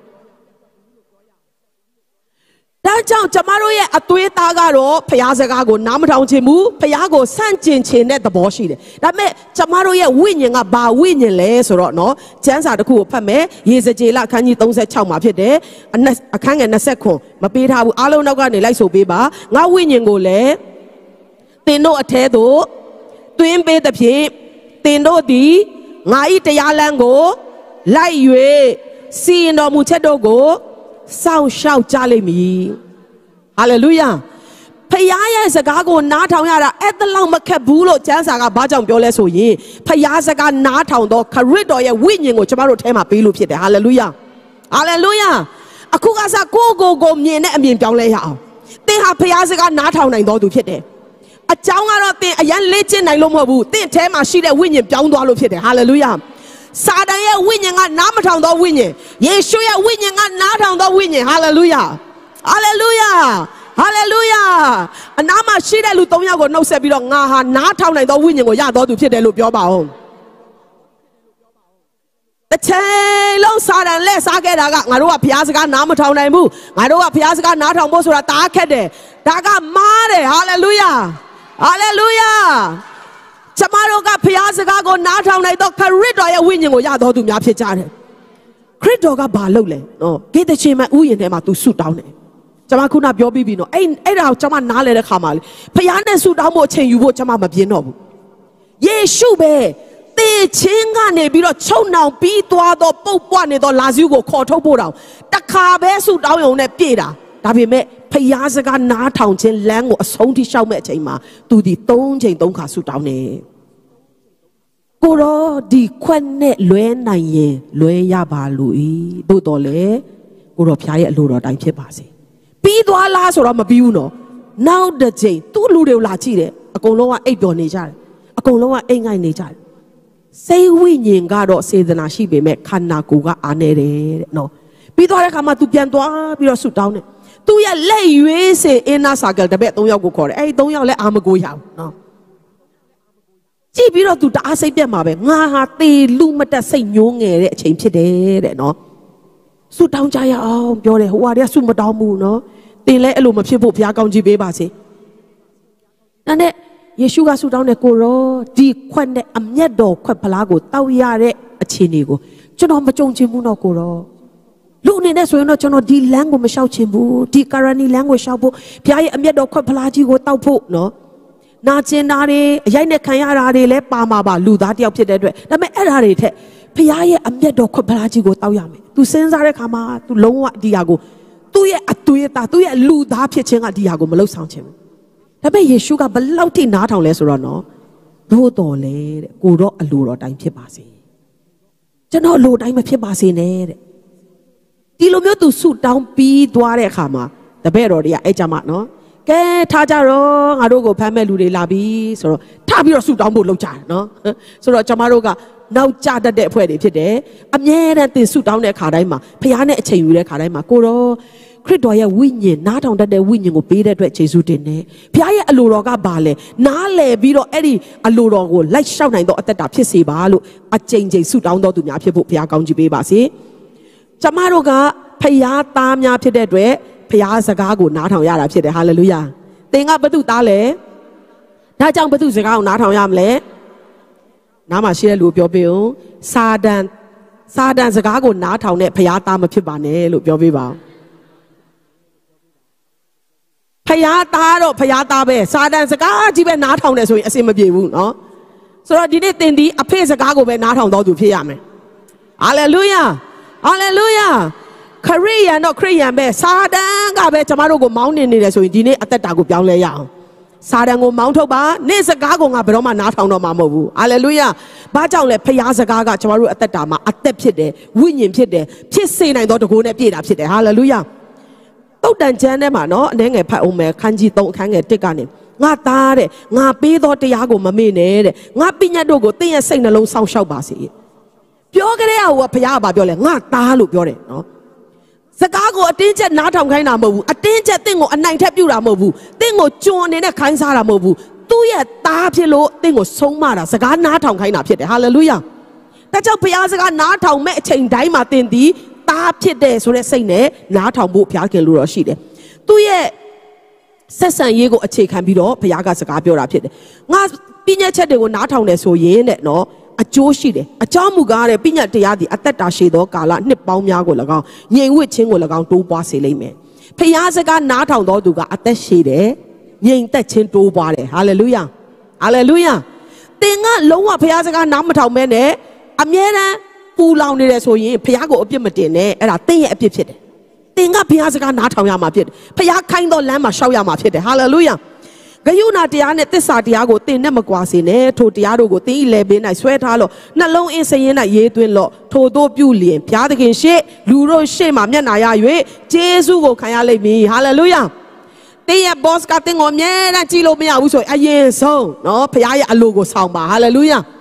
ဒါကြောင့်ကျမတို့ရဲ့အသွေးသားကတော့ဖျားစကားကိုနားမထောင်ချင်ဘူးဖျားကိုဆန့်ကျင်ချင်တဲ့သဘောရှိတယ်ဒါပေမဲ့ကျမတို့ရဲ့ဝိညာဉ်ကဘာဝိညာဉ်လဲဆိုတော့နော်ကျမ်းစာတစ်ခုကိုဖတ်မယ်ယေဇကျေလအခန်းကြီး၃၆မှာဖြစ်တယ်အခန်းငယ်၂၉မပေးထားဘူးအားလုံးနောက်ကနေလိုက်ဆိုပေးပါငါဝိညာဉ်ကိုလည်းသင်တို့အထဲသို့တွင်းပေးသဖြင့်သင်တို့သည်ငါဤတရားလမ်းကိုလိုက်၍စီရင်တော်မူချက်တို့ကိုစောင့်ရှောက်ကြလိမ့်မည်ဟာလေလုယာဖခင်ရဲ့စကားကိုနားထောင်ရတာအဲ့တလောက်မခက်ဘူးလို့ကျမ်းစာကဘာကြောင့်ပြောလဲဆိုရင်ဖခင်စကားနားထောင်တော့ခရစ်တော်ရဲ့ဝိညာဉ်ကိုကျမတို့ထဲမှာပေးလို့ဖြစ်တယ်ဟာလေလုယာဟာလေလုယာအခုကစားကိုကိုကိုမြင်တဲ့အမြင်ပြောင်းလဲရအောင်သင်ဟာဖခင်စကားနားထောင်နိုင်တော်သူဖြစ်တယ်အကြောင်းကတော့သင်အရန်လေ့ကျင့်နိုင်လို့မဟုတ်ဘူးသင်ထဲမှာရှိတဲ့ဝိညာဉ်ပြောင်းသွားလို့ဖြစ်တယ်ဟာလေလုယာ撒旦ရဲ့ဝိညာဉ်ကနားမထောင်သောဝိညာဉ်ယေရှုရဲ့ဝိညာဉ်ကနားထောင်သောဝိညာဉ်ဟာလေလုယာဟာလေလုယာဟာလေလုယာအနားမှာရှိတဲ့လူသုံးယောက်ကိုနှုတ်ဆက်ပြီးတော့ငါဟာနားထောင်နိုင်သောဝိညာဉ်ကိုရတော်သူဖြစ်တယ်လို့ပြောပါဦးတစ်ချိန်လုံးစာတန်လက်စားခဲ့တာကငါတို့ကဘုရားစကားနားမထောင်နိုင်ဘူးငါတို့ကဘုရားစကားနားထောင်ဖို့ဆိုတာတားခက်တယ်ဒါကမားတယ်ဟာလေလုယာဟာလေလုယာကျမတို့ကဘုရားစကားကိုနားထောင်နိုင်တော့ခရစ်တော်ရဲ့ဝိညာဉ်ကိုရတော်သူများဖြစ်ကြတယ်ခရစ်တော်ကဘာလုပ်လဲနော်ဂေသရှင်မဥယျာဉ်ထဲမှာသူဆုတောင်းတယ်ကျမခုနပြောပြီးပြီနော်အဲ့အဲ့ဒါကိုကျမနားလဲတဲ့ခါမှာလေဘုရားနဲ့ဆုတောင်းဖို့အချိန်ယူဖို့ကျမမပြင်းတော့ဘူးယေရှုပဲတေချင်းကနေပြီးတော့ချုံနှောင်ပြီးသွားတော့ပုတ်ပွားနေတော့လာဇုကိုခေါ်ထုတ်ဖို့တောင်တခါပဲဆုတောင်းရုံနဲ့ပြေးတာဒါပေမဲ့ဖယားစကားနားထောင်ခြင်းလမ်းကိုအဆုံးထိရှောက်မဲ့အချိန်မှာသူဒီသုံးချိန်သုံးခါဆုတောင်းနေကိုရောဒီခွက်နဲ့လွဲနိုင်ရင်လွဲရပါလို့ဤတို့တော်လေကိုရောဖျားရဲ့အလိုတော်တိုင်းဖြစ်ပါစေပြီးသွားလားဆိုတော့မပြီးဘူးနော်နောက်တစ်ချိန်သူ့လူတွေကိုလာကြည့်တယ်အကုန်လုံးကအိပ်ပျော်နေကြတယ်အကုန်လုံးကအိမ်ငိုက်နေကြတယ်စိတ်ဝိညာဉ်ကတော့စေတနာရှိပေမဲ့ခန္ဓာကိုယ်ကအားနေတယ်တဲ့နော်ပြီးသွားတဲ့အခါမှာ तू ပြန်သွားပြီးတော့ဆုတောင်းတယ်သူ့ရဲ့လက်ရွေးစင်အင်းနာဆာကယ်တပည့်သုံးယောက်ကိုခေါ်တယ်အဲ့ဒီသုံးယောက်လည်းအာမကိုရအောင်နော်ကြည့်ပြီးတော့ तू တအားစိတ်ပြတ်မှာပဲငါဟာတေလူမတက်စိတ်ညှိုးငယ်တဲ့အချိန်ဖြစ်တယ်တဲ့နော်ဆုတောင်းကြရအောင်ပြောတယ်ဟိုဟာတွေကဆုမတောင်းဘူးနော်တင်လဲအဲ့လိုမဖြစ်ဖို့ဘုရားကောင်းကြီးပေးပါစေဒါနဲ့ယေရှုကဆုတောင်းတဲ့ကိုရောဒီခွက်နဲ့အမျက်တော်ခွက်ဖလားကိုတောက်ရတဲ့အခြေအနေကိုကျွန်တော်မကြုံချင်ဘူးတော့ကိုရောလူအနေနဲ့ဆိုရင်တော့ကျွန်တော်ဒီလမ်းကိုမလျှောက်ချင်ဘူးဒီကာရနီလမ်းကိုလျှောက်ဖို့ဘုရားရဲ့အမျက်တော်ခွက်ဖလားကြီးကိုတောက်ဖို့နော်နာကျင်တာတွေအရိုက်နဲ့ခံရတာတွေလည်းပါမှာပါလူသားတယောက်ဖြစ်တဲ့အတွက်ဒါပေမဲ့အဲ့ဒါတွေထက်ဘုရားရဲ့အမျက်တော်ခွက်ဖလားကြီးကိုတောက်ရမယ်သူစဉ်းစားတဲ့ခါမှာသူလုံးဝဒီဟာကိုသူ့ရဲ့အသွေးသားသူ့ရဲ့လူသားဖြစ်ခြင်းကဒီဟာကိုမလှုပ်ဆောင်ခြင်းဘူးဒါပေမဲ့ယေရှုကဘလောက်ထိနားထောင်လဲဆိုတော့နော်တို့တော်လေတဲ့ကိုတော့အလိုတော်တိုင်းဖြစ်ပါစေကျွန်တော်အလိုတိုင်းမဖြစ်ပါစေနဲ့တဲ့ဒီလိုမျိုးသူဆုတောင်းပြီးသွားတဲ့အခါမှာတပည့်တော်တွေကအဲ့ကြမှာနော်ကဲထားကြတော့ငါတို့ကိုဖမ်းမဲ့လူတွေလာပြီဆိုတော့ထားပြီးတော့ဆုတောင်းဖို့လုပ်ကြတယ်နော်ဆိုတော့ကျွန်မတို့ကနောက်ကျတတ်တဲ့အဖွဲ့တွေဖြစ်တယ်အမြဲတမ်းသင်ဆုတောင်းတဲ့အခါတိုင်းမှာဖခင်နဲ့အချိန်ယူတဲ့အခါတိုင်းမှာကိုတော့ခရစ်တော်ရဲ့ဝိညာဉ်နားထောင်တတ်တဲ့ဝိညာဉ်ကိုပေးတဲ့အတွက်ယေရှုတင်တယ်။ဘုရားရဲ့အလိုတော်ကဘာလဲနားလည်ပြီးတော့အဲ့ဒီအလိုတော်ကိုလိုက်လျှောက်နိုင်သောအသက်တာဖြစ်စေပါလို့အကြိမ်ကြိမ်ဆုတောင်းတော်သူများဖြစ်ဖို့ဘုရားကောင်းချီးပေးပါစေ။ကျမတို့ကဘုရားသားများဖြစ်တဲ့အတွက်ဘုရားစကားကိုနားထောင်ရတာဖြစ်တယ်ဟာလေလုယာ။သင်ကဘသူသားလဲ။ဒါကြောင့်ဘသူစကားကိုနားထောင်ရမလဲ။နားမှာရှိတဲ့လူပြောပေးဦး။စာတန်စာတန်စကားကိုနားထောင်တဲ့ဘုရားသားမဖြစ်ပါနဲ့လို့ပြောပေးပါဦး။ဖယားသားတော့ဖယားသားပဲစာတန်စကားကြီးပဲနားထောင်တယ်ဆိုရင်အဆင်မပြေဘူးเนาะဆိုတော့ဒီနေ့သင်ဒီအဖေစကားကိုပဲနားထောင်တော်သူဖြစ်ရမယ်ဟာလေလုယာဟာလေလုယာခရစ်ယာန်တော့ခရစ်ယာန်ပဲစာတန်ကပဲကျမတို့ကိုမောင်းနေနေတယ်ဆိုရင်ဒီနေ့အသက်တာကိုပြောင်းလဲရအောင်စာတန်ကိုမောင်းထုတ်ပါနေ့စကားကိုငါဘယ်တော့မှနားထောင်တော့မှာမဟုတ်ဘူးဟာလေလုယာဘာကြောင့်လဲဖယားစကားကကျမတို့အသက်တာမှာအသက်ဖြစ်တယ်ဝိညာဉ်ဖြစ်တယ်ဖြစ်စေနိုင်သောတကူနဲ့ပြည့်တာဖြစ်တယ်ဟာလေလုယာတုတ်တန်ချမ်းထဲမှာနော်အနေငယ်ဖတ်အောင်မယ်ခန်းကြီးသုံးအခန်းငယ်တစ်ကနေငါသားတဲ့ငါပေးသောတရားကိုမမေ့နဲ့တဲ့ငါပညတ်တို့ကိုသင်ရဲ့စိတ်နှလုံးစောင့်ရှောက်ပါစေပြောကြတဲ့ဟာကဘုရားကပြောလဲငါသားလို့ပြောတယ်နော်စကားကိုအတင်းချက်နားထောင်ခိုင်းတာမဟုတ်ဘူးအတင်းချက်သင်ကိုအနိုင်ထက်ပြုတာမဟုတ်ဘူးသင်ကိုကြွအနေနဲ့ခိုင်းစားတာမဟုတ်ဘူးသူ့ရဲ့သားဖြစ်လို့သင်ကိုဆုံးမတာစကားနားထောင်ခိုင်းတာဖြစ်တယ်ဟာလေလုယာဒါကြောင့်ဘုရားစကားနားထောင်မဲ့အချိန်တိုင်းမှာသင်သည်သားဖြစ်တယ်ဆိုတဲ့စိတ်နဲ့နားထောင်ဖို့ဘုရားခင်လို့တော့ရှိတယ်သူ့ရဲ့ဆက်ဆံရေးကိုအခြေခံပြီးတော့ဘုရားကစကားပြောတာဖြစ်တယ်ငါပညာချက်တွေကိုနားထောင်တယ်ဆိုရင်တဲ့နော်အကျိုးရှိတယ်အကြောင်းမူကားတဲ့ပညာတရားသည်အသက်တာရှည်သောကာလနှစ်ပေါင်းများကို၎င်းငြိမ်ဝှက်ခြင်းကို၎င်းတိုးပွားစေလိမ့်မယ်ဘုရားစကားနားထောင်တော်သူကအသက်ရှည်တယ်ငြိမ်သက်ခြင်းတိုးပွားတယ်ဟာလေလုယာဟာလေလုယာသင်ကလုံးဝဘုရားစကားနားမထောင်မဲနဲ့အမြဲတမ်းပူလောင်နေတယ်ဆိုရင်ဘုရားကိုအပြစ်မတင်နဲ့အဲ့ဒါသင်ရဲ့အပြစ်ဖြစ်တယ်သင်ကဘုရားစကားနားထောင်ရမှာဖြစ်တယ်ဘုရားခိုင်းသောလမ်းမှာရှောက်ရမှာဖြစ်တယ်ဟာလေလုယာဂယုဏတရားနဲ့သစ္စာတရားကိုသင်နဲ့မကွာစေနဲ့ထိုတရားတို့ကိုသင်၏လေပင်၌ဆွဲထားလို့နှလုံးအင်းစရင်၌ရေးသွင်းလို့ထိုတို့ပြုလျင်ဘုရားသခင်ရှေ့လူတို့ရှေ့မှာမျက်နာရ၍ဂျေဇုကိုခံရလိမ့်မည်ဟာလေလုယာသင်ရဲ့ boss ကသင်ကိုအမြဲတမ်းကြည့်လို့မရဘူးဆိုရင်အရင်ဆုံးနော်ဘုရားရဲ့အလိုကိုဆောင်ပါဟာလေလုယာဘ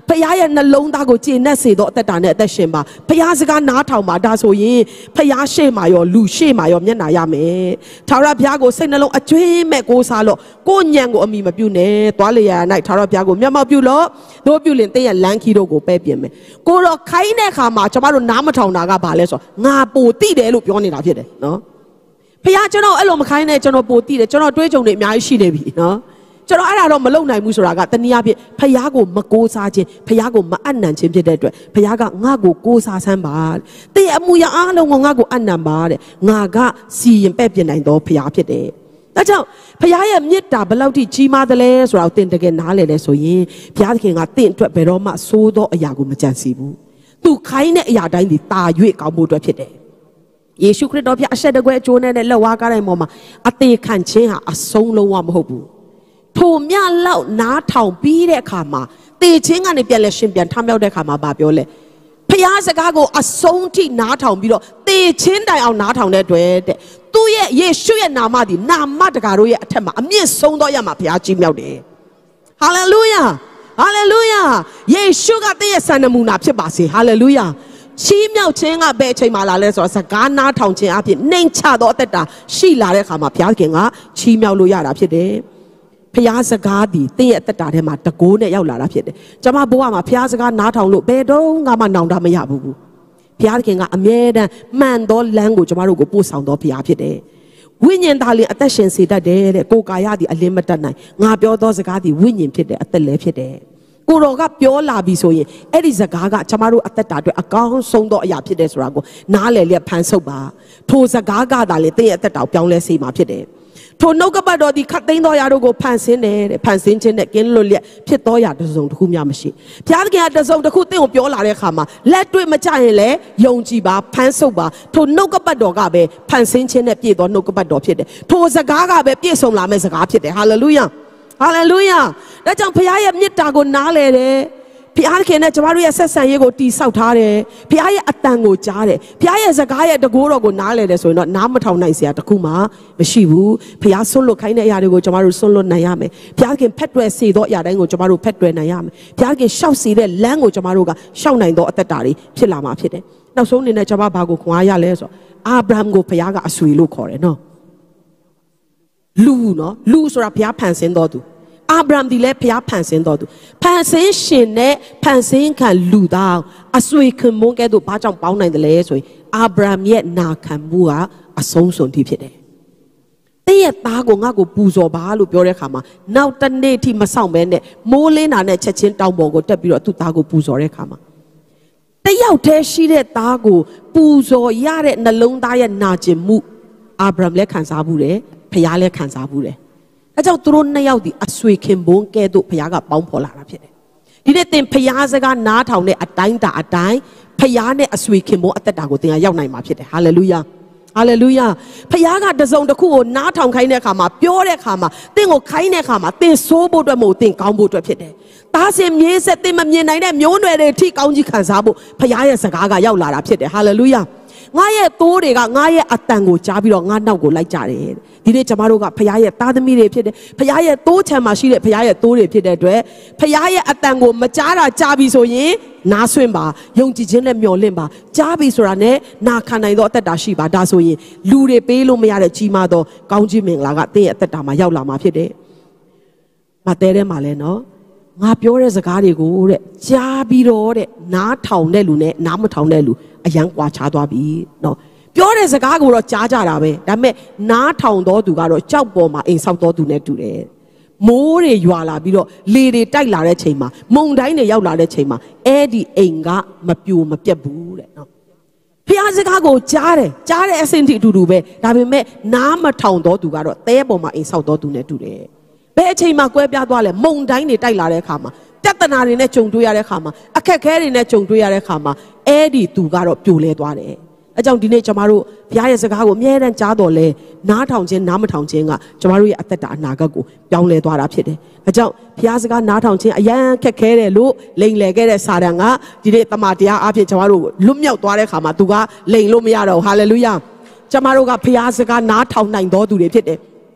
พยายามนั่งลงตากูจีนเนสเซโดแต่ตาเนี่ยแต่เชื่อมาพยายามสกัดน้าเท่ามาดาโซยินพยายามเชื่อมาโยลูเชื่อมาโยเนี่ยนายามีทาราพยากูเส้นนั่งลงอจุ้ยแม่กูซาโลกูยังกูมีมาพิวเน่ตัวเลยอ่ะนายทาราพยากูมีมาพิวโลโดพิวเล่นเตยหลังคีโดกูเป๊ะเปลี่ยนไหมกูรอใครเนี่ยขามาจะมาโดนน้ำมาเท่านากาบาเลยสงาปูตีเดลูกย้อนนี่นะพี่เด้เนาะพยาเจ้าเราไอ้ลมใครเนี่ยเจ้าเราปูตีเดเจ้าเราด้วยจงเนี่ยมีอะไรชีเดบีเนาะเจ้าเราอะไรเรามาลงในมุสลากาแต่เนี่ยพี่พยากูมาโกซาเจพยากูมาอันนั้นเชื่อพี่เด้ด้วยพยากางากูโกซาสันบาแต่มูยาอันเรางากูอันนั้นบาเด้งากาซียังเป๊ะเปลี่ยนไหนตัวพยาพี่เด้แล้วเจ้าพยายามยึดตาบเราที่จีมาเดเลสเราเต้นตะเกนน้าเลยเลยสวยพยาที่งาเต้นตัวไปรอมาสู้ตัวอยากูมาจันสีบูตูใครเนี่ยอยากได้ดิตายุ่ยเก่าบูตัวพี่เด้เยซูคริสต์พี่อาเชดกวยโจเนี่ยเลวากันอะไรมั่วมาอติขันเชียอาสงลงวามหบูทูมยาเล่าน้าเท่าปีเด็กขามาตีเชิงอันนี้เปลี่ยนเลยชิมเปลี่ยนทำแล้วเด็กขามาบาเปียวเลยพยาสกาโกอาสงที่น้าเท่าปีโดตีเชิงได้เอาน้าเท่าเนี่ยด้วยเด็กตัวเย่เยซูเย่นามาดินามาตะการุเย่เทมาอเมียสงต่อยามาพยาจิมแล้วเด็กฮาเลลูยาฮาเลลูยาเยซูก็เตยสันนมูนาเพื่อบาสิฮาเลลูยาชีมเอาเชิงอ่ะเบชมาลาเลสว่าสการน้าทองเชิงอ่ะพี่เน่งชาโดแต่ตาชีลาเลขามาพยาเก่งอ่ะชีมเอาลุยาลาพี่เด้พยาสกาดีเตยแต่ตาเทมาตะโกนเนี่ยยาวลาลาพี่เด้จะมาบัวมาพยาสกาน้าทองลุเบดงงามันนองดามายาบูพยาเก่งอ่ะอเมเดนมันโดนแรงกูจะมาลูกกูปูสาวโดพยาพี่เด้วิญญาณตาลีอัตเชนสีได้เด้เลยกูกายาดีอเลมตันไหนงาเปียวโดสกาดีวิญญาณพี่เด้อัตเลพี่เด้กูรอกับเปียวลาบิโซยเอริสกากะจะมารู้อัตตาด้วยอากาศส่งต่อยาพิเดสรากูน้าเลยเรียบพันสุบาทูสกากะดาเลยเตยอัตตาเปียวเลสีมาพิเดทูนกบดอดีขัดเต็งต่อยาดูกูพันเซนเน่พันเซนเชนเน่กินลุเลียพิต่อยาตะส่งทุกยามสิพิอาร์กินตะส่งตะคุเต็งกูเปียวลาเลยขามาและด้วยมาจ่ายเลยยงจีบาพันสุบาทูนกบดอกะเบพันเซนเชนเน่ปีดอนกบดอพิเดทูสกากะเบปีส่งลาเมสกาพิเดฮาเลลูยาฮาเลลูยาแล้วจังพยายามยึดตากูน้าเลยเด้พี่อาร์เคนเนี่ยจะมารู้ยังเส้นสายกูตีเสาท่าเด้พี่อาร์อัตตังกูจ้าเด้พี่อาร์สกายตะกูรอกูน้าเลยเด้ส่วนนั้นน้ำมาเท่าไหนเสียตะคุมาไม่ใช่บูพี่อาร์ส่งลูกใครเนี่ยยาเด้กูจะมารู้ส่งลูกนายาไหมพี่อาร์เคนเพชรด้วยสีดอกยาได้กูจะมารู้เพชรด้วยนายาไหมพี่อาร์เคนเช่าสีเด้แรงกูจะมารู้กันเช่าไหนดอกอัตตาดิพี่ลามาพี่เด้เราส่งเนี่ยจะมาบากูขวายาเลยส่วนอับราฮัมกูพี่อาร์ก็อสุยลูกขอเลยเนาะลูเนาะลูสุราพี่อาร์พันเซนดอดูอับราฮัมดีเลยพยาพันเซนต่อดูพันเซนชินเนี่ยพันเซนกันลูดาวอาศัยขึ้นมงแกดูป้าจังเป้าในเดลสวยอับราฮัมเนี่ยนาคันบัวอาสงสนที่ผิดเลยแต่ยตากูงากูปูโซบาลูเปียวเรขามานาตันเนที่มาส่งแม่เนี่ยโมเลนาเนี่ยเช็ดชิ้นเตาบอกกูแต่ปีรตุตากูปูโซเรขามาแต่ยาวเทชีเรตากูปูโซยาเรนลงตายนาจิมุอับราฮัมเล็กขันซาบูเรพยาเล็กขันซาบูเรอาจารย์ตรุนในยาวดีอสุยเข้มบงแกดูพยากับป้องพอลารับเช่นทีนี้เต็มพยาสกาหน้าเท่าเนี่ยอัดได้แต่อัดได้พยาเนี่ยอสุยเข้มบงอัตตากูเตียยาวในมาเช่นฮาเลลูยาฮาเลลูยาพยากับเดซงตะคู่หน้าเท่าใครเนี่ยขามาเปียวเนี่ยขามาเต็งกูใครเนี่ยขามาเต็งโซบูด้วยหมูเต็งกาวบูด้วยเช่นตาเสียมเยสเต็มมันเยไหนเนี่ยมิ้วด้วยเลยที่กาวจีขันซาบุพยาเนี่ยสกากายาวลารับเช่นฮาเลลูยาง่ายตัวเด็กง่ายอัตตังกูจ้าบิโรงานนาวกูไล่จ่าเลยทีนี้จะมาดูกับพยายตาดมีเรื่องพิเศษพยายตัวเชมาชีเรพยายตัวเรื่องพิเศษด้วยพยายอัตตังกูมาจ้าราจ้าบิโซยีน่าสวยบ่ายงจีเจนเล่มยอเล่มบ่าจ้าบิโซราเนี่ยน่าขันในตัวอัตตาชีบ่าดาโซยีลูเรเปลุไม่ยาเรจีมาตัวกาวจีเมงลากาเตะอัตตามาเยาวลามาพิเศษมาเตะเรื่องมาเลยเนาะงาเปียวเรื่องสกัดดีกูเรจ้าบิโรเรน้าเท่าเนี่ยลูเนี่ยน้ำมันเท่าเนี่ยลูยังกว่าชาตัวบีเนาะเปียวเรื่องสกัดกูเราจ้าจ้าเราเว้แต่เมื่อน้าเท่าตัวดูกันเราเจ้าปอมาเองสาวตัวดูเนี่ยดูเลยโม่เรียว่าลาบิโรลีเรใต้ลาเรชิมามุงได้เนี่ยยาวลาเรชิมาเอ็ดีเองก็มาปิวมาเปียบูเลยเนาะพี่อาสกัดกูจ้าเลยจ้าเลยเส้นที่ดูดูเว้แต่เมื่อน้ามาเท่าตัวดูกันเราเตะปอมาเองสาวตัวดูเนี่ยดูเลยเบชชิมากวยเปียตัวเลยมุงได้เนี่ยใต้ลาเรขามาจัตนาเนี่ยจงดูยาเรขามาอแค่แค่เนี่ยจงดูยาเรขามาเอ็ดีตูก็เราปิวเลยตัวเลยอาจารย์ดีเนี่ยจะมารู้พี่อาสกัดกูเมื่อเรื่องจ้าตัวเลยน้าเท่าเจนน้ามาเท่าเจนอ่ะจะมารู้อัตตาหน้าก็กูปิวเลยตัวรับผิดเลยอาจารย์พี่อาสกัดน้าเท่าเจนอายังแค่แค่เลยรู้เล่งเล่งแค่เลยสารังอ่ะดีเนี่ยตมาที่อาพี่จะมารู้ลุ่มเหยาตัวเลยขามาตูก็เล่งลุ่มไม่ยาเราฮาเลลูยาจะมารู้กับพี่อาสกัดน้าเท่าไหนตัวดูเลยผิดเลยก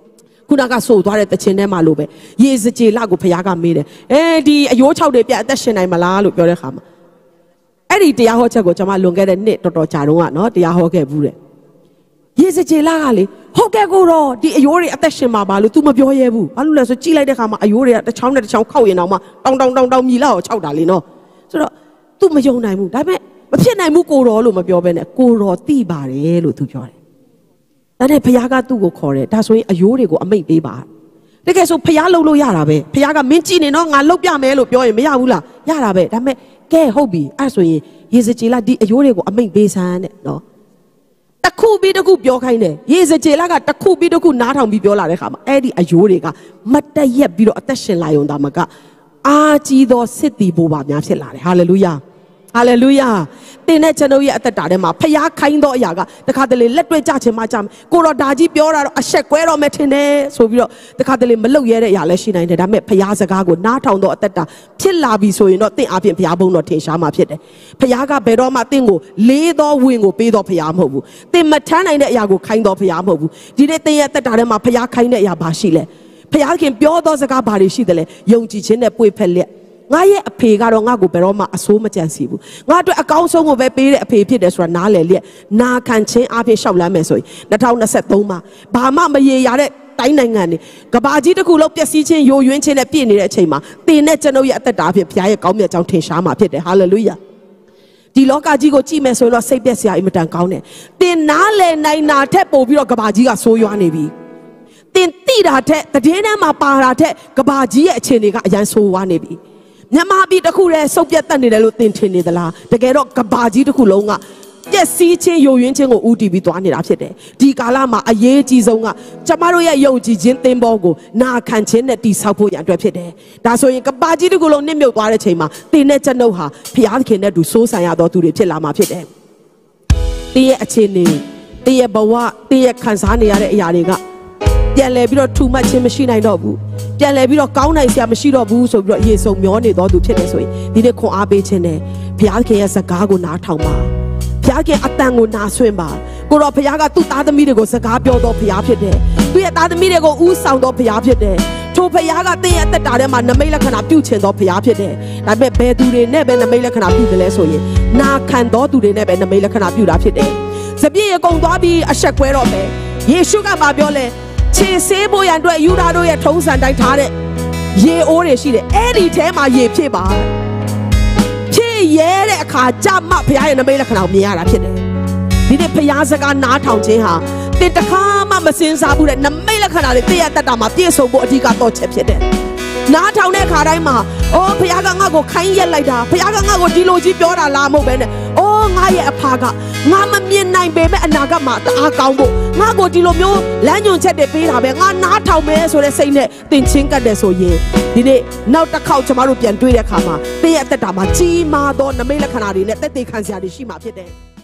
ခုနကဆိုသွားတဲ့တခြင်းထဲမှာလို့ပဲရေစကြေလကိုဖခင်ကမေးတယ်အဲဒီအယိုး၆တွေပြအသက်ရှင်နိုင်မလားလို့ပြောတဲ့ခါမှာအဲ့ဒီတရားဟောချက်ကိုကျွန်မလွန်ခဲ့တဲ့နှစ်တော်တော်ကြာတော့ကနော်တရားဟောခဲ့ဘူးတဲ့ရေစကြေလကလေဟုတ်ကဲ့ကိုတော့ဒီအယိုးတွေအသက်ရှင်မှာပါလို့ तू မပြောရဲဘူးဘာလို့လဲဆိုကြည့်လိုက်တဲ့ခါမှာအယိုးတွေကတစ်ချောင်းနဲ့တစ်ချောင်းခောက်ရင်တော့မှတောင်းတောင်းတောင်းတောင်းမြည်လာကိုခြောက်တာလေနော်ဆိုတော့ तू မယုံနိုင်ဘူးဒါပေမဲ့မဖြစ်နိုင်ဘူးကိုတော်လို့မပြောဘဲနဲ့ကိုတော်သိပါတယ်လို့ तू ပြောတယ်ဒါနဲ့ဖခင်ကသူ့ကိုခေါ်တယ်ဒါဆိုရင်အယိုးတွေကိုအမိတ်ပေးပါတကယ်ဆိုဖခင်လှုပ်လို့ရတာပဲဖခင်ကမင်းကြည့်နေတော့ငါလှုပ်ပြမယ်လို့ပြောရင်မရဘူးလားရတာပဲဒါပေမဲ့ကဲဟုတ်ပြီအဲ့ဆိုရင်ရေစကြေလဒီအယိုးတွေကိုအမိတ်ပေးစမ်းတဲ့နော်တခုပြီးတခုပြောခိုင်းတယ်ရေစကြေလကတခုပြီးတခုနားထောင်ပြီးပြောလာတဲ့ခါမှာအဲ့ဒီအယိုးတွေကမတရက်ပြီးတော့အသက်ရှင်လာရုံဒါမှကအာကြီးသောစစ်တီဘိုးပါများဖြစ်လာတယ်ဟာလေလုယာဟာလေလုယာတင်းနဲ့ကျွန်ုပ်ရဲ့အသက်တာထဲမှာဖျားခိုင်းသောအရာကတခါတလေလက်တွေ့ကြချင်မှကြမယ်ကိုတော့ဒါကြီးပြောတာတော့အဆက်ကွဲတော့မယ်ထင်တယ်ဆိုပြီးတော့တခါတလေမလုတ်ရဲတဲ့အရာလည်းရှိနိုင်တယ်ဒါပေမဲ့ဖျားစကားကိုနားထောင်သောအသက်တာဖြစ်လာပြီဆိုရင်တော့တင့်အပြင်ဖျားဘုံတော့ထင်ရှားမှာဖြစ်တယ်ဖျားကဘယ်တော့မှတင့်ကိုလေးသောဝင်ကိုပေးတော့ဖျားမဟုတ်ဘူးတင်မထမ်းနိုင်တဲ့အရာကိုခိုင်းတော့ဖျားမဟုတ်ဘူးဒီနေ့တင်ရဲ့အသက်တာထဲမှာဖျားခိုင်းတဲ့အရာဘာရှိလဲဖျားခင်ပြောသောစကားဘာတွေရှိတယ်လဲယုံကြည်ခြင်းနဲ့ပွေဖက်လက်ငါရဲ့အဖေကတော့ငါ့ကိုဘယ်တော့မှအဆိုးမကြံစီဘူးငါအတွက်အကောင်းဆုံးကိုပဲပေးတဲ့အဖေဖြစ်တယ်ဆိုတာနားလည်လျက်နာခံခြင်းအပြင်ရှောက်လမ်းမယ်ဆိုရင်၂၀၂၃မှာဘာမှမရေရတဲ့တိုင်းနိုင်ငံတွေကဘာကြီးတစ်ခုလုံးပျက်စီးခြင်းယိုယွင်းခြင်းနဲ့ပြည့်နေတဲ့အချိန်မှာတင်နဲ့ကျွန်ုပ်ရဲ့အသက်တာအဖြစ်ဘုရားရဲ့ကောင်းမြတ်ကြောင်းထင်ရှားမှာဖြစ်တယ်ဟာလေလုယာဒီလောကကြီးကိုကြည့်မယ်ဆိုရင်တော့စိတ်ပျက်စရာအင်မတန်ကောင်းတယ်တင်နားလည်နိုင်တာထက်ပိုပြီးတော့ကဘာကြီးကဆိုးရွားနေပြီတင်တိတာထက်တည်င်းထဲမှာပါတာထက်ကဘာကြီးရဲ့အခြေအနေကအရန်ဆိုးရွားနေပြီမြန်မာပြည်တစ်ခုတည်းစုပ်ပြတ်တတ်နေတယ်လို့သင်ထင်နေသလားတကယ်တော့ကဘာကြီးတစ်ခုလုံးကပျက်စီးခြင်းယိုယွင်းခြင်းကိုဥတီပြီးသွားနေတာဖြစ်တယ်ဒီကာလမှာအရေးကြီးဆုံးကကျမတို့ရဲ့ယုံကြည်ခြင်းသင်္ဘောကိုနာခံခြင်းနဲ့တည်ဆောက်ဖို့ရန်အတွက်ဖြစ်တယ်ဒါဆိုရင်ကဘာကြီးတစ်ခုလုံးနစ်မြုပ်သွားတဲ့ချိန်မှာသင်နဲ့ကျွန်ုပ်ဟာဖျားသခင်နဲ့တူစိုးဆိုင်ရသောသူတွေဖြစ်လာမှာဖြစ်တယ်သင်ရဲ့အခြေအနေသင်ရဲ့ဘဝသင်ရဲ့ခံစားနေရတဲ့အရာတွေကပြန်လဲပြီးတော့ထူမှတ်ခြင်းမရှိနိုင်တော့ဘူးပြန်လဲပြီးတော့ကောင်းနိုင်စရာမရှိတော့ဘူးဆိုပြီးတော့ရေစုံမျောနေတော်သူဖြစ်တယ်ဆိုရင်ဒီနေ့ခွန်အားပေးခြင်းနဲ့ဘုရားခင်ရဲ့စကားကိုနားထောင်ပါဘုရားခင်အတန်ကိုနားဆွင့်ပါကိုတော့ဘုရားကသူ့သားသမီးတွေကိုစကားပြောတော်ဘုရားဖြစ်တယ်သူ့ရဲ့သားသမီးတွေကိုဥဆောင်တော်ဘုရားဖြစ်တယ်ထိုဘုရားကသင်ရဲ့အသက်တာထဲမှာနမိတ်လက္ခဏာပြုချင်တော်ဘုရားဖြစ်တယ်ဒါပေမဲ့ဘယ်သူတွေနဲ့ပဲနမိတ်လက္ခဏာပြုတယ်လဲဆိုရင်နာခံတော်သူတွေနဲ့ပဲနမိတ်လက္ခဏာပြုတာဖြစ်တယ်စပြည့်ရကုံသွားပြီးအဆက်ကွဲတော့မယ်ယေရှုကမှပြောလဲခြေဆေးဖို့ရန်အတွက်ယူဒာတို့ရဲ့ထုံးစံတိုင်းထားတဲ့ရေအိုးတွေရှိတယ်အဲ့ဒီထဲမှာရေဖြစ်ပါဖြည့်ရဲတဲ့အခါကြမှဘုရားရဲ့နမိတ်လက္ခဏာကိုမြင်ရတာဖြစ်တယ်ဒီနေ့ဘုရားစကားနားထောင်ခြင်းဟာတင်တခါမှမစင်စားဘူးတဲ့နမိတ်လက္ခဏာတွေတည့်ရတတ်တာမှာပြည့်စုံဖို့အဓိကတော့ချက်ဖြစ်တယ်နားထောင်တဲ့အခါတိုင်းမှာအိုးဘုရားကငါ့ကိုခိုင်းရက်လိုက်တာဘုရားကငါ့ကိုဒီလိုကြီးပြောတာလားမဟုတ်ပဲနဲ့အိုးငါရဲ့အဖာကငါမမြင်နိုင်ပေမဲ့အနာဂတ်မှာတအားကောင်းဖို့ငါ့ကိုဒီလိုမျိုးလမ်းညွှန်ချက်တွေပေးတာပဲငါနားထောင်မယ်ဆိုတဲ့စိတ်နဲ့သင်ချင်းကတ်တယ်ဆိုရင်ဒီနေ့နောက်တစ်ခေါက်ကျမတို့ပြန်တွေ့တဲ့အခါမှာသင်ရဲ့အသက်တာမှာကြီးမားသောနမိတ်လက္ခဏာတွေနဲ့တက်သေးခံစရာတွေရှိမှာဖြစ်တယ်